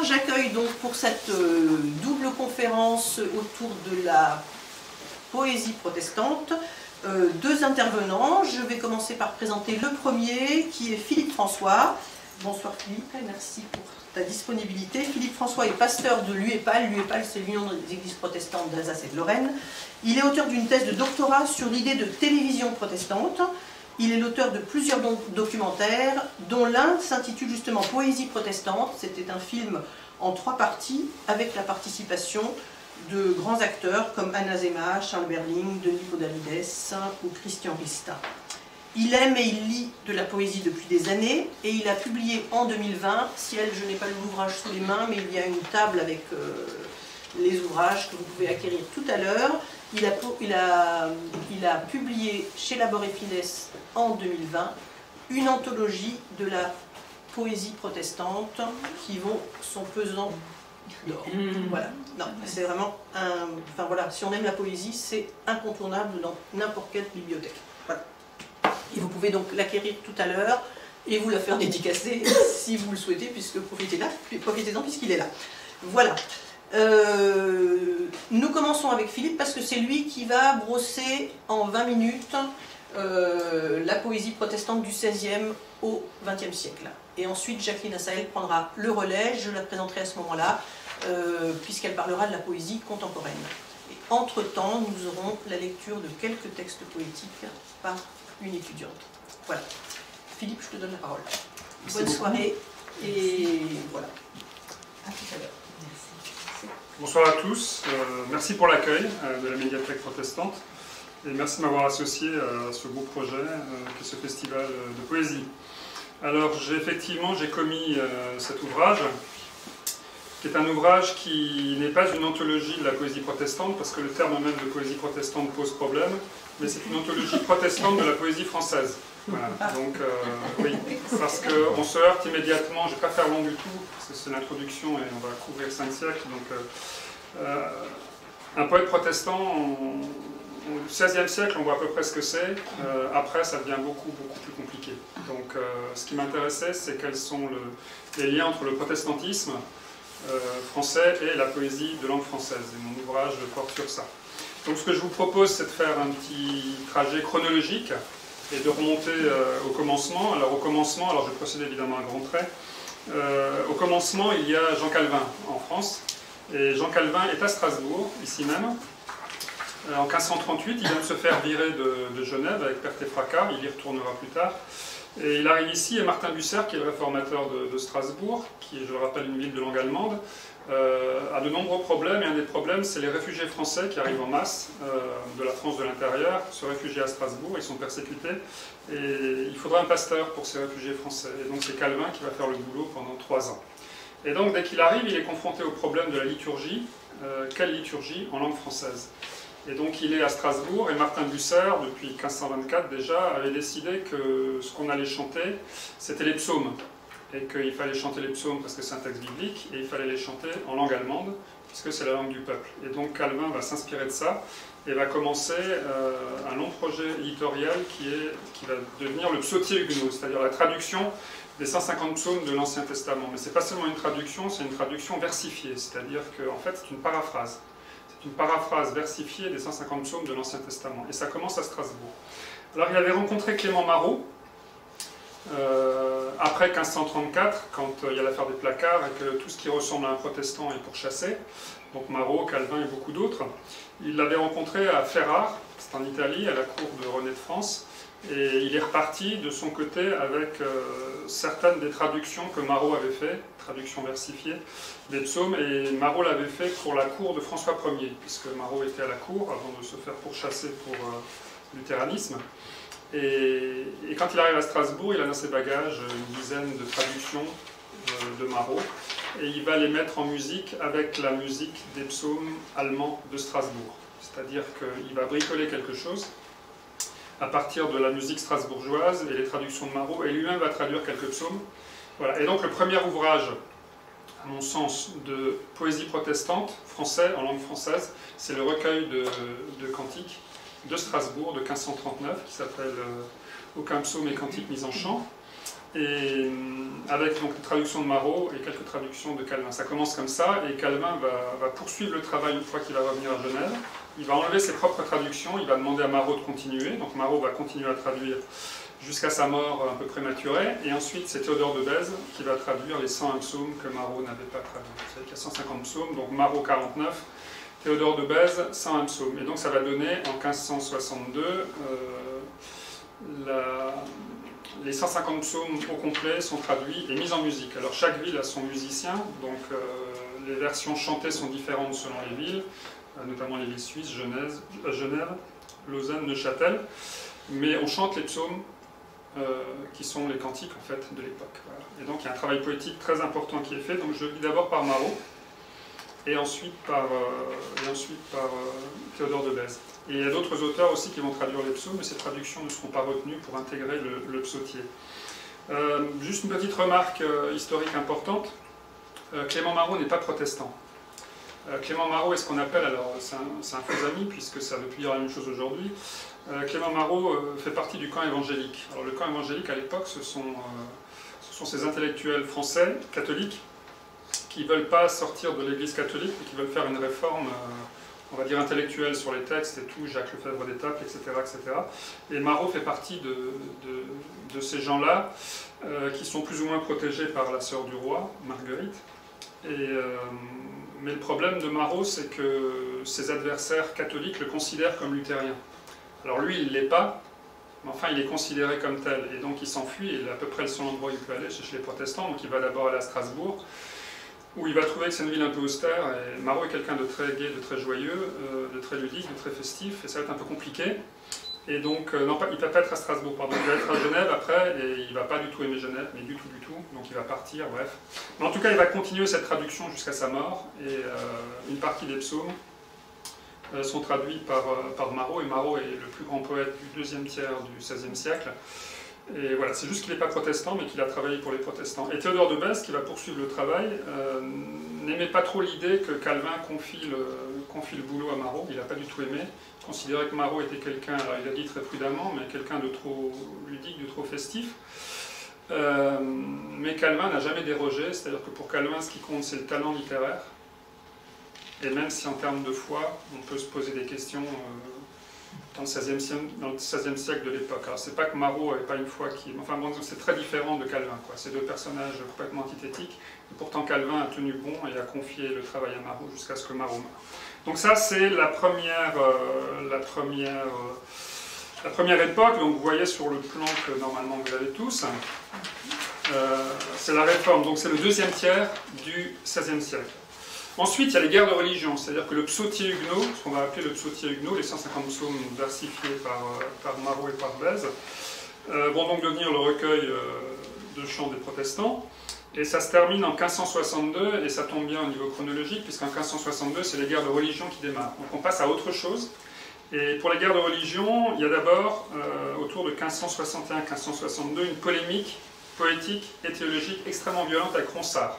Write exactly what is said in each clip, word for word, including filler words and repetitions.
Bonsoir, j'accueille donc pour cette euh, double conférence autour de la poésie protestante euh, deux intervenants. Je vais commencer par présenter le premier qui est Philippe François. Bonsoir Philippe, et merci pour ta disponibilité. Philippe François est pasteur de l'U E P A L. L'U E P A L, c'est l'Union des Églises protestantes d'Alsace et de Lorraine. Il est auteur d'une thèse de doctorat sur l'idée de télévision protestante. Il est l'auteur de plusieurs documentaires, dont l'un s'intitule justement Poésie protestante. C'était un film en trois parties, avec la participation de grands acteurs comme Anna Zema, Charles Berling, Denis Podalides ou Christian Rista. Il aime et il lit de la poésie depuis des années, et il a publié en deux mille vingt, ciel, je n'ai pas l'ouvrage sous les mains, mais il y a une table avec euh, les ouvrages que vous pouvez acquérir tout à l'heure. Il a, il, a, il a publié chez Labor et Finesse en deux mille vingt une anthologie de la poésie protestante qui vaut son pesant d'or. Voilà, non, c'est vraiment un. Enfin voilà, si on aime la poésie, c'est incontournable dans n'importe quelle bibliothèque. Voilà. Et vous pouvez donc l'acquérir tout à l'heure et vous la faire dédicacer si vous le souhaitez, puisque profitez-en profitez puisqu'il est là. Voilà. Euh, nous commençons avec Philippe parce que c'est lui qui va brosser en vingt minutes euh, la poésie protestante du seizième au vingtième siècle. Et ensuite Jacqueline Assaël prendra le relais, je la présenterai à ce moment-là, euh, puisqu'elle parlera de la poésie contemporaine. Et entre-temps, nous aurons la lecture de quelques textes poétiques par une étudiante. Voilà. Philippe, je te donne la parole. Bonne soirée et voilà. À tout à l'heure. Bonsoir à tous, euh, merci pour l'accueil euh, de la médiathèque protestante et merci de m'avoir associé euh, à ce beau projet euh, qui est ce festival euh, de poésie. Alors j'ai effectivement j'ai commis euh, cet ouvrage qui est un ouvrage qui n'est pas une anthologie de la poésie protestante parce que le terme même de poésie protestante pose problème, mais c'est une anthologie protestante de la poésie française. Voilà. Donc euh, oui, parce qu'on se heurte immédiatement, je ne vais pas faire long du tout, parce que c'est l'introduction et on va couvrir cinq siècles. Donc, euh, euh, un poète protestant, on, au seizième siècle, on voit à peu près ce que c'est. Euh, après, ça devient beaucoup, beaucoup plus compliqué. Donc, euh, ce qui m'intéressait, c'est quels sont le, les liens entre le protestantisme euh, français et la poésie de langue française. Et mon ouvrage porte sur ça. Donc, ce que je vous propose, c'est de faire un petit trajet chronologique et de remonter euh, au commencement. Alors au commencement, alors je vais procéder évidemment à grands traits. Euh, au commencement, il y a Jean Calvin en France. Et Jean Calvin est à Strasbourg, ici même. Euh, en quinze cent trente-huit, il vient de se faire virer de, de Genève avec perte et fracas. Il y retournera plus tard. Et il arrive ici, et Martin Bucer, qui est le réformateur de, de Strasbourg, qui est, je le rappelle, une ville de langue allemande, Euh, a de nombreux problèmes, et un des problèmes, c'est les réfugiés français qui arrivent en masse euh, de la France de l'intérieur, se réfugient à Strasbourg, ils sont persécutés, et il faudra un pasteur pour ces réfugiés français. Et donc c'est Calvin qui va faire le boulot pendant trois ans. Et donc dès qu'il arrive, il est confronté au problème de la liturgie. Euh, quelle liturgie en langue française? Et donc il est à Strasbourg, et Martin Bucer, depuis quinze cent vingt-quatre déjà, avait décidé que ce qu'on allait chanter, c'était les psaumes. Et qu'il fallait chanter les psaumes parce que c'est un texte biblique, et il fallait les chanter en langue allemande, puisque c'est la langue du peuple. Et donc Calvin va s'inspirer de ça, et va commencer euh, un long projet éditorial qui, est, qui va devenir le psautier huguenot, c'est-à-dire la traduction des cent cinquante psaumes de l'Ancien Testament. Mais ce n'est pas seulement une traduction, c'est une traduction versifiée, c'est-à-dire qu'en fait c'est une paraphrase. C'est une paraphrase versifiée des cent cinquante psaumes de l'Ancien Testament. Et ça commence à Strasbourg. Alors il avait rencontré Clément Marot, Euh, après quinze cent trente-quatre, quand euh, il y a l'affaire des placards et que tout ce qui ressemble à un protestant est pourchassé, donc Marot, Calvin et beaucoup d'autres, il l'avait rencontré à Ferrare, c'est en Italie, à la cour de René de France, et il est reparti de son côté avec euh, certaines des traductions que Marot avait fait, traductions versifiées des psaumes, et Marot l'avait fait pour la cour de François Ier, puisque Marot était à la cour avant de se faire pourchasser pour euh, luthéranisme. Et, et quand il arrive à Strasbourg, il a dans ses bagages une dizaine de traductions euh, de Marot, et il va les mettre en musique avec la musique des psaumes allemands de Strasbourg. C'est-à-dire qu'il va bricoler quelque chose à partir de la musique strasbourgeoise et les traductions de Marot, et lui-même va traduire quelques psaumes. Voilà. Et donc le premier ouvrage, à mon sens, de poésie protestante, français, en langue française, c'est le recueil de, de cantiques de Strasbourg de quinze cent trente-neuf, qui s'appelle euh, Aucun psaume et cantique mis en chant. et avec donc une traduction de Marot et quelques traductions de Calvin. Ça commence comme ça, et Calvin va, va poursuivre le travail une fois qu'il va revenir à Genève. Il va enlever ses propres traductions, il va demander à Marot de continuer, donc Marot va continuer à traduire jusqu'à sa mort un peu prématurée, et ensuite c'est Théodore de Bèze qui va traduire les cent un psaumes que Marot n'avait pas traduits. Vous savez qu'il y a cent cinquante psaumes, donc Marot quarante-neuf, Théodore de Bèze, cent un psaumes. Et donc ça va donner en quinze cent soixante-deux euh, la... les cent cinquante psaumes au complet sont traduits et mis en musique. Alors chaque ville a son musicien, donc euh, les versions chantées sont différentes selon les villes, euh, notamment les villes suisses, Genève, Genève Lausanne, Neuchâtel, mais on chante les psaumes euh, qui sont les cantiques en fait de l'époque. Voilà. Et donc il y a un travail poétique très important qui est fait, donc je le lis d'abord par Marot, et ensuite par, euh, et ensuite par euh, Théodore de Bèze. Et il y a d'autres auteurs aussi qui vont traduire les psaumes, mais ces traductions ne seront pas retenues pour intégrer le, le psautier. Euh, juste une petite remarque euh, historique importante, euh, Clément Marot n'est pas protestant. Euh, Clément Marot est ce qu'on appelle, alors c'est un, un faux ami puisque ça ne veut plus dire la même chose aujourd'hui, euh, Clément Marot euh, fait partie du camp évangélique. Alors le camp évangélique à l'époque, ce, sont, euh, ce sont ces intellectuels français, catholiques, qui ne veulent pas sortir de l'église catholique et qui veulent faire une réforme euh, on va dire intellectuelle sur les textes et tout, Jacques Lefebvre d'Étaples, et cetera, et cetera. Et Marot fait partie de, de, de ces gens-là euh, qui sont plus ou moins protégés par la sœur du roi, Marguerite. Et, euh, mais le problème de Marot, c'est que ses adversaires catholiques le considèrent comme luthérien. Alors lui, il ne l'est pas, mais enfin il est considéré comme tel. Et donc il s'enfuit, et à peu près le seul endroit où il peut aller, c'est chez les protestants. Donc il va d'abord aller à Strasbourg, où il va trouver que c'est une ville un peu austère, et Marot est quelqu'un de très gai, de très joyeux, euh, de très ludique, de très festif, et ça va être un peu compliqué. Et donc, euh, non, pas, il ne va pas être à Strasbourg, pardon, il va être à Genève après, et il ne va pas du tout aimer Genève, mais du tout, du tout, donc il va partir, bref. Mais en tout cas, il va continuer cette traduction jusqu'à sa mort, et euh, une partie des psaumes euh, sont traduits par, euh, par Marot, et Marot est le plus grand poète du deuxième tiers du seizième siècle. Et voilà, c'est juste qu'il n'est pas protestant, mais qu'il a travaillé pour les protestants. Et Théodore de Bèze, qui va poursuivre le travail, euh, n'aimait pas trop l'idée que Calvin confie le, confie le boulot à Marot. Il n'a pas du tout aimé. Il considérait que Marot était quelqu'un, alors il a dit très prudemment, mais quelqu'un de trop ludique, de trop festif. Euh, mais Calvin n'a jamais dérogé, c'est-à-dire que pour Calvin, ce qui compte, c'est le talent littéraire. Et même si en termes de foi, on peut se poser des questions... Euh, Dans le seizième siècle de l'époque. Alors c'est pas que Marot n'avait pas une foi qui... Enfin bon, c'est très différent de Calvin, quoi. C'est deux personnages complètement antithétiques. Et pourtant Calvin a tenu bon et a confié le travail à Marot jusqu'à ce que Marot meure. Donc ça c'est la première, euh, la, première, euh, la première époque. Donc vous voyez sur le plan que normalement vous avez tous. Euh, c'est la Réforme. Donc c'est le deuxième tiers du seizième siècle. Ensuite, il y a les guerres de religion, c'est-à-dire que le psautier huguenot, ce qu'on va appeler le psautier huguenot, les cent cinquante psaumes versifiés par, par Marot et par Bèze, euh, vont donc devenir le recueil euh, de chants des protestants. Et ça se termine en quinze cent soixante-deux, et ça tombe bien au niveau chronologique, puisqu'en quinze cent soixante-deux, c'est les guerres de religion qui démarrent. Donc on passe à autre chose. Et pour les guerres de religion, il y a d'abord, euh, autour de quinze cent soixante et un à quinze cent soixante-deux, une polémique poétique et théologique extrêmement violente avec Ronsard.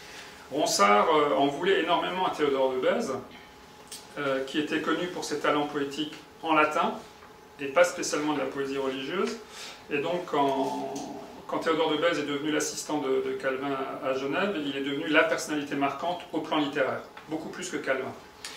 Ronsard euh, en voulait énormément à Théodore de Bèze, euh, qui était connu pour ses talents poétiques en latin, et pas spécialement de la poésie religieuse. Et donc, quand, quand Théodore de Bèze est devenu l'assistant de, de Calvin à, à Genève, il est devenu la personnalité marquante au plan littéraire, beaucoup plus que Calvin.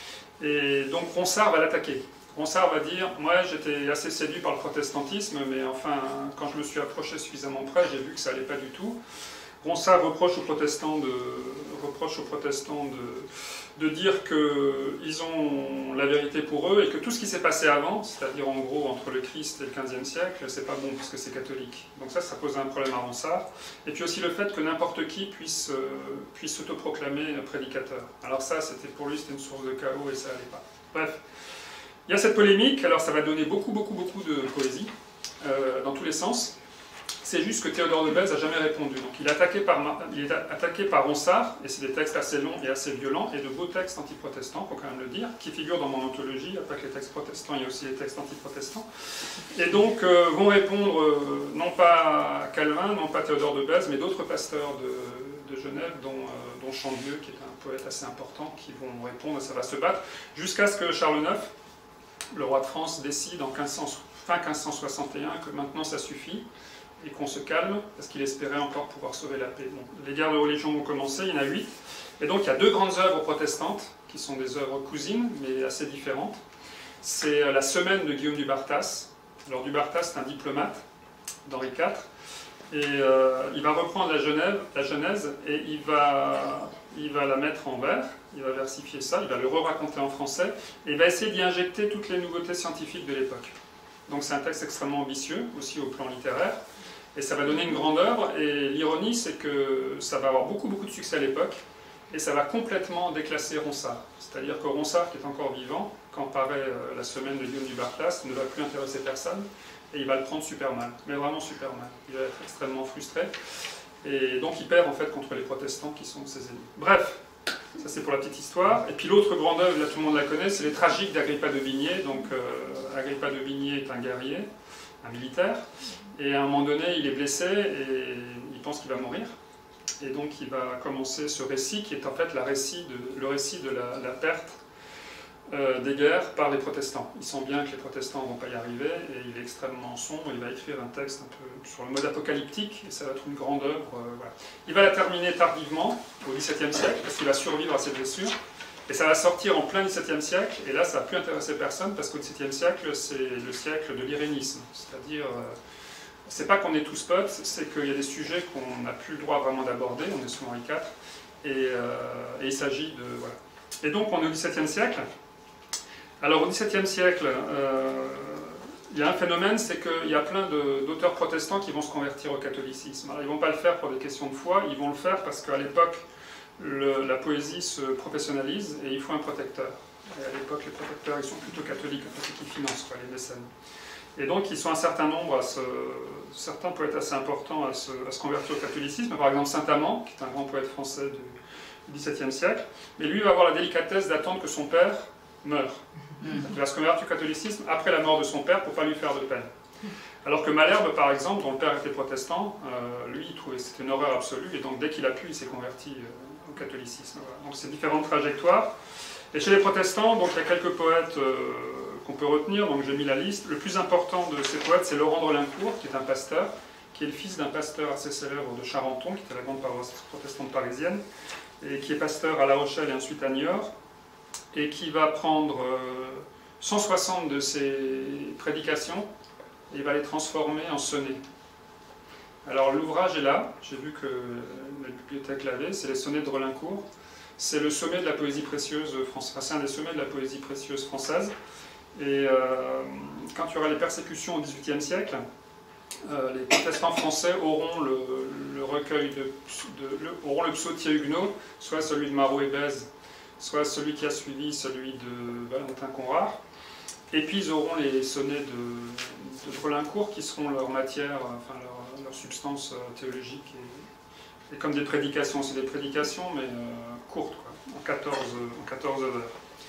Et donc Ronsard va l'attaquer. Ronsard va dire, moi j'étais assez séduit par le protestantisme, mais enfin, quand je me suis approché suffisamment près, j'ai vu que ça n'allait pas du tout. Ronsard reproche aux protestants de, reproche aux protestants de, de dire qu'ils ont la vérité pour eux et que tout ce qui s'est passé avant, c'est-à-dire en gros entre le Christ et le quinzième siècle, c'est pas bon parce que c'est catholique. Donc ça, ça pose un problème à Ronsard. Et puis aussi le fait que n'importe qui puisse, euh, puisse s'autoproclamer prédicateur. Alors ça, c'était pour lui, c'était une source de chaos et ça allait pas. Bref, il y a cette polémique, alors ça va donner beaucoup, beaucoup, beaucoup de poésie, euh, dans tous les sens. C'est juste que Théodore de Bèze n'a jamais répondu. Donc il est attaqué par, il est attaqué par Ronsard, et c'est des textes assez longs et assez violents, et de beaux textes anti-protestants, il faut quand même le dire, qui figurent dans mon anthologie. Il n'y a pas que les textes protestants, il y a aussi les textes anti-protestants. Et donc euh, vont répondre euh, non pas Calvin, non pas Théodore de Bèze, mais d'autres pasteurs de, de Genève, dont, euh, dont Chandieu, qui est un poète assez important, qui vont répondre, et ça va se battre, jusqu'à ce que Charles neuf, le roi de France, décide en quinze cents, fin quinze cent soixante et un que maintenant ça suffit. et qu'on se calme, parce qu'il espérait encore pouvoir sauver la paix. Bon, les guerres de religion vont commencer, il y en a huit, et donc il y a deux grandes œuvres protestantes, qui sont des œuvres cousines, mais assez différentes. C'est la Semaine de Guillaume du Bartas. Alors du Bartas, c'est un diplomate d'Henri quatre, et euh, il va reprendre la Genève, la Genèse, et il va, il va la mettre en vers, il va versifier ça, il va le re-raconter en français, et il va essayer d'y injecter toutes les nouveautés scientifiques de l'époque. Donc c'est un texte extrêmement ambitieux, aussi au plan littéraire, et ça va donner une grande œuvre, et l'ironie c'est que ça va avoir beaucoup beaucoup de succès à l'époque, et ça va complètement déclasser Ronsard. C'est-à-dire que Ronsard, qui est encore vivant, quand paraît euh, la Semaine de Guillaume du Bartas, ne va plus intéresser personne, et il va le prendre super mal, mais vraiment super mal. Il va être extrêmement frustré, et donc il perd en fait contre les protestants qui sont ses ennemis. Bref, ça c'est pour la petite histoire. Et puis l'autre grande œuvre, là tout le monde la connaît, c'est les Tragiques d'Agrippa de Vigné. Donc euh, Agrippa de Vigné est un guerrier, un militaire, et à un moment donné il est blessé et il pense qu'il va mourir. Et donc il va commencer ce récit qui est en fait la récit de, le récit de la, la perte euh, des guerres par les protestants. Il sent bien que les protestants ne vont pas y arriver et il est extrêmement sombre. Il va écrire un texte un peu sur le mode apocalyptique et ça va être une grande œuvre. Euh, voilà. Il va la terminer tardivement, au dix-septième siècle, parce qu'il va survivre à ses blessures. Et ça va sortir en plein dix-septième siècle, et là ça n'a plus intéressé personne parce qu'au dix-septième siècle c'est le siècle de l'irénisme, c'est-à-dire euh, c'est pas qu'on est tous potes, c'est qu'il y a des sujets qu'on n'a plus le droit vraiment d'aborder, on est sous Henri quatre, et, euh, et il s'agit de... Voilà. Et donc on est au dix-septième siècle. Alors au dix-septième siècle, euh, il y a un phénomène, c'est qu'il y a plein d'auteurs protestants qui vont se convertir au catholicisme. Alors, ils ne vont pas le faire pour des questions de foi, ils vont le faire parce qu'à l'époque, le, la poésie se professionnalise et il faut un protecteur. Et à l'époque, les protecteurs, ils sont plutôt catholiques, en fait, c'est qui financent quoi, les mécènes. Et donc, ils sont un certain nombre, à se, certains poètes assez importants à se, à se convertir au catholicisme. Par exemple, Saint-Amand, qui est un grand poète français du dix-septième siècle. Mais lui, il va avoir la délicatesse d'attendre que son père meure. Il va se convertir au catholicisme après la mort de son père pour ne pas lui faire de peine. Alors que Malherbe, par exemple, dont le père était protestant, euh, lui, il trouvait que c'était une horreur absolue. Et donc, dès qu'il a pu, il s'est converti euh, au catholicisme. Voilà. Donc, c'est différentes trajectoires. Et chez les protestants, donc, il y a quelques poètes... Euh, qu'on peut retenir, donc j'ai mis la liste. Le plus important de ces poètes, c'est Laurent de Relincourt, qui est un pasteur, qui est le fils d'un pasteur assez célèbre de Charenton, qui était la grande paroisse protestante parisienne, et qui est pasteur à La Rochelle et ensuite à Niort, et qui va prendre cent soixante de ses prédications, et il va les transformer en sonnets. Alors l'ouvrage est là, j'ai vu que la bibliothèque l'avait, c'est les sonnets de Relincourt. C'est le sommet de la poésie précieuse française, enfin, c'est un des sommets de la poésie précieuse française. Et euh, quand il y aura les persécutions au dix-huitième siècle, euh, les protestants français auront le, le recueil de, de le, auront le psautier huguenot, soit celui de Marot et Bèze, soit celui qui a suivi, celui de Valentin Conrart. Et puis ils auront les sonnets de, de Relincourt qui seront leur matière, enfin leur, leur substance théologique et, et comme des prédications. C'est des prédications mais euh, courtes, quoi, en quatorze heures.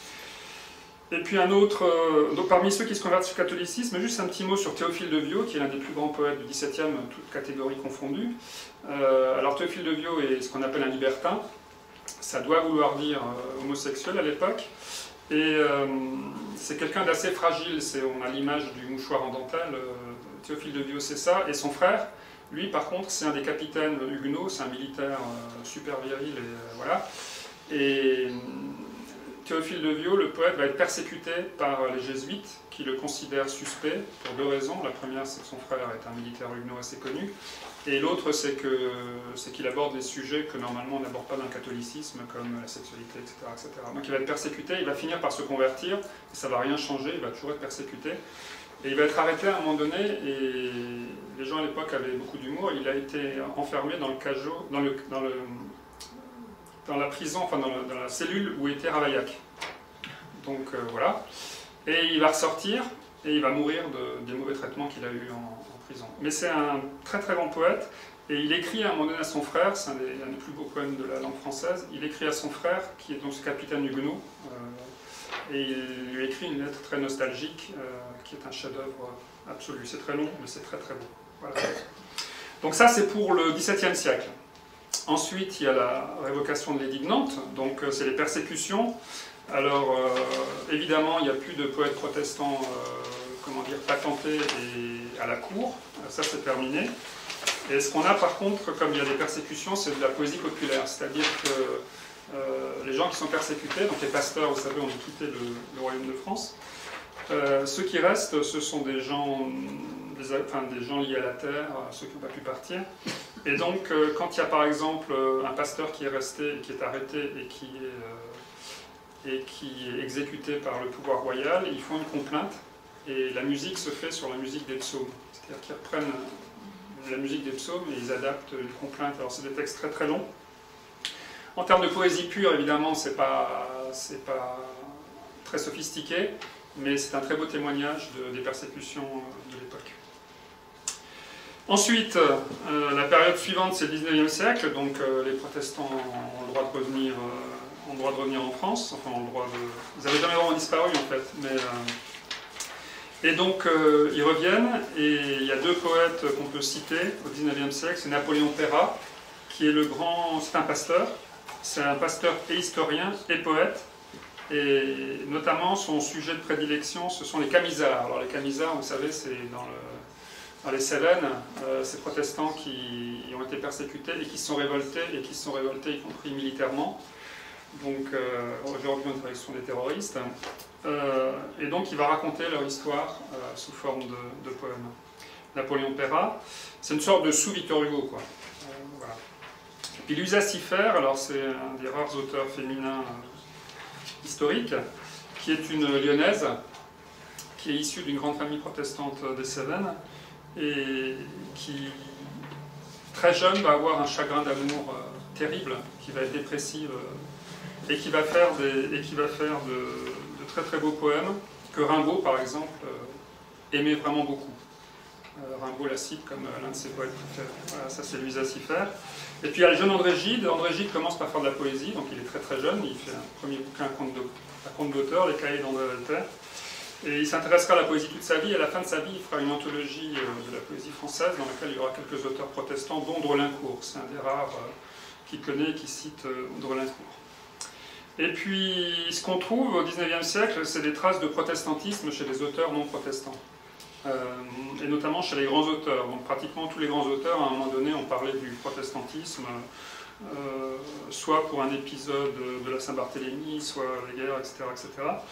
Et puis un autre, euh, donc parmi ceux qui se convertissent au catholicisme, juste un petit mot sur Théophile de Viau, qui est l'un des plus grands poètes du dix-septième, toutes catégories confondues. Euh, alors Théophile de Viau est ce qu'on appelle un libertin, ça doit vouloir dire euh, homosexuel à l'époque, et euh, c'est quelqu'un d'assez fragile, on a l'image du mouchoir en dentelle, euh, Théophile de Viau c'est ça, et son frère, lui par contre c'est un des capitaines huguenots, c'est un militaire euh, super viril, et euh, voilà, et... Théophile de Viau, le poète, va être persécuté par les jésuites qui le considèrent suspect pour deux raisons. La première, c'est que son frère est un militaire huguenot assez connu. Et l'autre, c'est que c'est qu'il aborde des sujets que normalement on n'aborde pas dans le catholicisme, comme la sexualité, et cetera, et cetera. Donc il va être persécuté, il va finir par se convertir, et ça ne va rien changer, il va toujours être persécuté. Et il va être arrêté à un moment donné, et les gens à l'époque avaient beaucoup d'humour, il a été enfermé dans le cajot, dans le... Dans le dans la prison, enfin dans la, dans la cellule où était Ravaillac. Donc euh, voilà. Et il va ressortir et il va mourir de, des mauvais traitements qu'il a eu en, en prison. Mais c'est un très très grand poète et il écrit à un moment donné à son frère, c'est un, un des plus beaux poèmes de la langue française, il écrit à son frère, qui est donc ce capitaine huguenot, euh, et il lui écrit une lettre très nostalgique, euh, qui est un chef-d'œuvre absolu. C'est très long, mais c'est très très beau. Voilà. Donc ça c'est pour le dix-septième siècle. Ensuite, il y a la révocation de l'édit de Nantes, donc euh, c'est les persécutions. Alors, euh, évidemment, il n'y a plus de poètes protestants, euh, comment dire, patentés et à la cour, ça c'est terminé. Et ce qu'on a par contre, comme il y a des persécutions, c'est de la poésie populaire, c'est-à-dire que euh, les gens qui sont persécutés, donc les pasteurs, vous savez, ont quitté le, le royaume de France, euh, ceux qui restent, ce sont des gens, des, enfin, des gens liés à la terre, ceux qui n'ont pas pu partir. Et donc, euh, quand il y a par exemple un pasteur qui est resté, qui est arrêté et qui est, euh, et qui est exécuté par le pouvoir royal, ils font une complainte, et la musique se fait sur la musique des psaumes. C'est-à-dire qu'ils reprennent la musique des psaumes et ils adaptent une complainte. Alors c'est des textes très très longs. En termes de poésie pure, évidemment, c'est pas, c'est pas très sophistiqué, mais c'est un très beau témoignage de, des persécutions de l'époque. Ensuite, euh, la période suivante, c'est le dix-neuvième siècle, donc euh, les protestants ont le droit de revenir, euh, ont le droit de revenir en France, enfin ont le droit de... Ils n'avaient jamais vraiment disparu en fait, mais... Euh... Et donc euh, ils reviennent, et il y a deux poètes qu'on peut citer au dix-neuvième siècle, c'est Napoléon Peyrat, qui est le grand... c'est un pasteur, c'est un pasteur et historien et poète, et notamment son sujet de prédilection, ce sont les Camisards. Alors les Camisards, vous savez, c'est dans le... dans les Cévennes, euh, ces protestants qui ont été persécutés et qui se sont révoltés, et qui se sont révoltés y compris militairement. Donc euh, aujourd'hui en direction des terroristes. Euh, et donc il va raconter leur histoire euh, sous forme de, de poème. Napoléon Peyrat, c'est une sorte de sous-Victor Hugo, quoi. Euh, voilà. Et puis Louisa Siffert, alors c'est un des rares auteurs féminins euh, historiques, qui est une lyonnaise, qui est issue d'une grande famille protestante des Cévennes, et qui, très jeune, va avoir un chagrin d'amour euh, terrible, qui va être dépressive, euh, et qui va faire, des, et qui va faire de, de très très beaux poèmes, que Rimbaud, par exemple, euh, aimait vraiment beaucoup. Euh, Rimbaud la cite comme euh, l'un de ses poètes préférés. Voilà, ça c'est Louisa Siffert. Et puis il y a le jeune André Gide. André Gide commence par faire de la poésie, donc il est très très jeune, il fait un premier bouquin, un conte d'auteur, Les Cahiers d'André Walter. Et il s'intéressera à la poésie toute sa vie, et à la fin de sa vie, il fera une anthologie de la poésie française, dans laquelle il y aura quelques auteurs protestants, dont Drelincourt. C'est un des rares qui connaît et qui cite Drelincourt. Et puis, ce qu'on trouve au dix-neuvième siècle, c'est des traces de protestantisme chez les auteurs non protestants. Euh, et notamment chez les grands auteurs. Donc pratiquement tous les grands auteurs, à un moment donné, ont parlé du protestantisme, euh, soit pour un épisode de la Saint-Barthélemy, soit les guerres, et cetera, et cetera.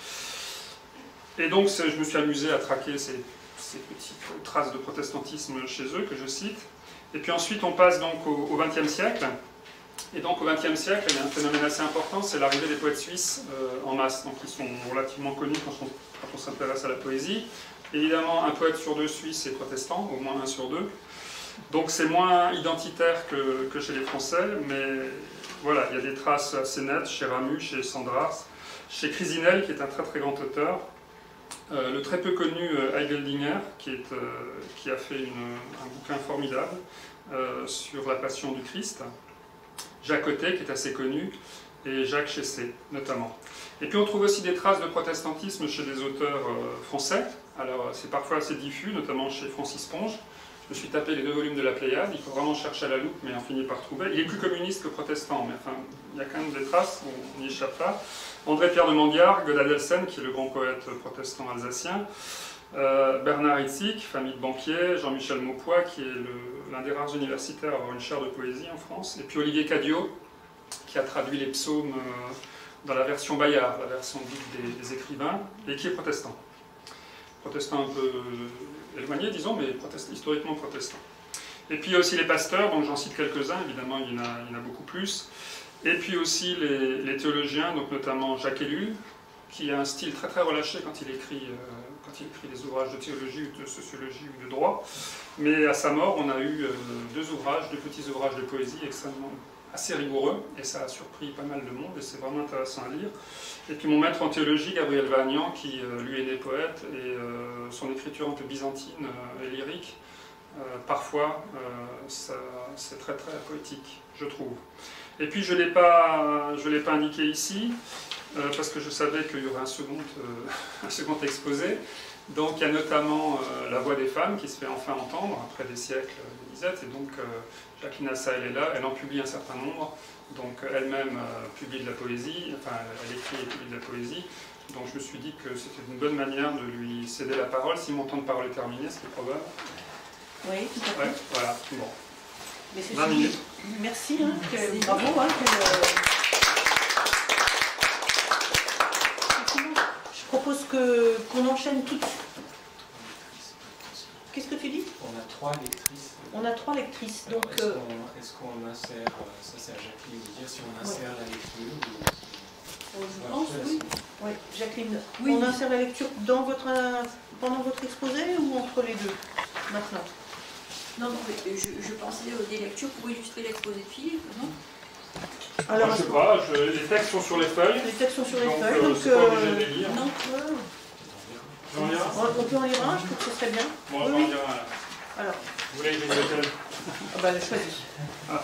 Et donc, je me suis amusé à traquer ces, ces petites traces de protestantisme chez eux, que je cite. Et puis ensuite, on passe donc au vingtième siècle. Et donc, au vingtième siècle, il y a un phénomène assez important, c'est l'arrivée des poètes suisses euh, en masse. Donc, ils sont relativement connus quand on, quand on s'intéresse à la poésie. Évidemment, un poète sur deux suisses est protestant, au moins un sur deux. Donc, c'est moins identitaire que, que chez les Français, mais voilà, il y a des traces assez nettes chez Ramus, chez Sandras, chez Crisinel, qui est un très très grand auteur. Euh, le très peu connu euh, Heideldinger, qui, est, euh, qui a fait une, un bouquin formidable euh, sur la passion du Christ. Jacques Côté, qui est assez connu, et Jacques Chessé, notamment. Et puis on trouve aussi des traces de protestantisme chez des auteurs euh, français. Alors c'est parfois assez diffus, notamment chez Francis Ponge. Je me suis tapé les deux volumes de la Pléiade, il faut vraiment chercher à la loupe, mais on finit par trouver. Il est plus communiste que protestant, mais enfin, il y a quand même des traces, on n'y échappe pas. André-Pierre de Mandiard, Godadelsen, qui est le grand poète protestant alsacien, euh, Bernard Hitzig, famille de banquiers, Jean-Michel Maupoy, qui est l'un des rares universitaires à avoir une chaire de poésie en France, et puis Olivier Cadiot, qui a traduit les psaumes euh, dans la version Bayard, la version dite des, des écrivains, et qui est protestant. Protestant un peu euh, éloigné, disons, mais protestant, historiquement protestant. Et puis il y a aussi les pasteurs, donc j'en cite quelques-uns, évidemment il y, en a, il y en a beaucoup plus. Et puis aussi les, les théologiens, donc notamment Jacques Ellul, qui a un style très très relâché quand il écrit, euh, quand il écrit des ouvrages de théologie ou de sociologie ou de droit. Mais à sa mort, on a eu euh, deux ouvrages, deux petits ouvrages de poésie extrêmement assez rigoureux, et ça a surpris pas mal de monde, et c'est vraiment intéressant à lire. Et puis mon maître en théologie, Gabriel Vagnan, qui euh, lui est né poète, et euh, son écriture un peu byzantine euh, et lyrique, euh, parfois euh, c'est très très poétique, je trouve. Et puis je ne l'ai pas, je l'ai pas indiqué ici, euh, parce que je savais qu'il y aurait un second, euh, un second exposé. Donc il y a notamment euh, La Voix des femmes qui se fait enfin entendre après des siècles de disette, et donc euh, Jacqueline Assa, elle est là, elle en publie un certain nombre, donc elle-même euh, publie de la poésie, enfin elle écrit et publie de la poésie, donc je me suis dit que c'était une bonne manière de lui céder la parole, si mon temps de parole est terminé, ce qui est probable. Oui, tout à fait. Ouais, voilà, bon. Mais c'est vingt minutes. Merci, hein, que, bravo. Hein, que, euh... Je propose que qu'on enchaîne tout. Qu'est-ce que tu dis? On a trois lectrices. On a trois lectrices. Alors, Donc, est-ce euh... qu'on est-ce qu'on insère, ça c'est à Jacqueline de dire si on insère ouais. la lecture ou... Je pense, oui. Oui. Jacqueline, oui. On insère la lecture dans votre, pendant votre exposé ou entre les deux, maintenant? Non, non, mais je, je pensais aux des lectures pour illustrer l'exposé de Philippe, non? Alors, moi, je sais pas, je, les textes sont sur les feuilles. Les textes sont sur les donc, feuilles, euh, donc... c'est pas obligé de les lire. Non, euh... on, on peut en lire un, je trouve que ce serait bien. Bon, oui, on va en lire un. Alors. Vous voulez que je lise lequel? Ah bah, choisis. Ah.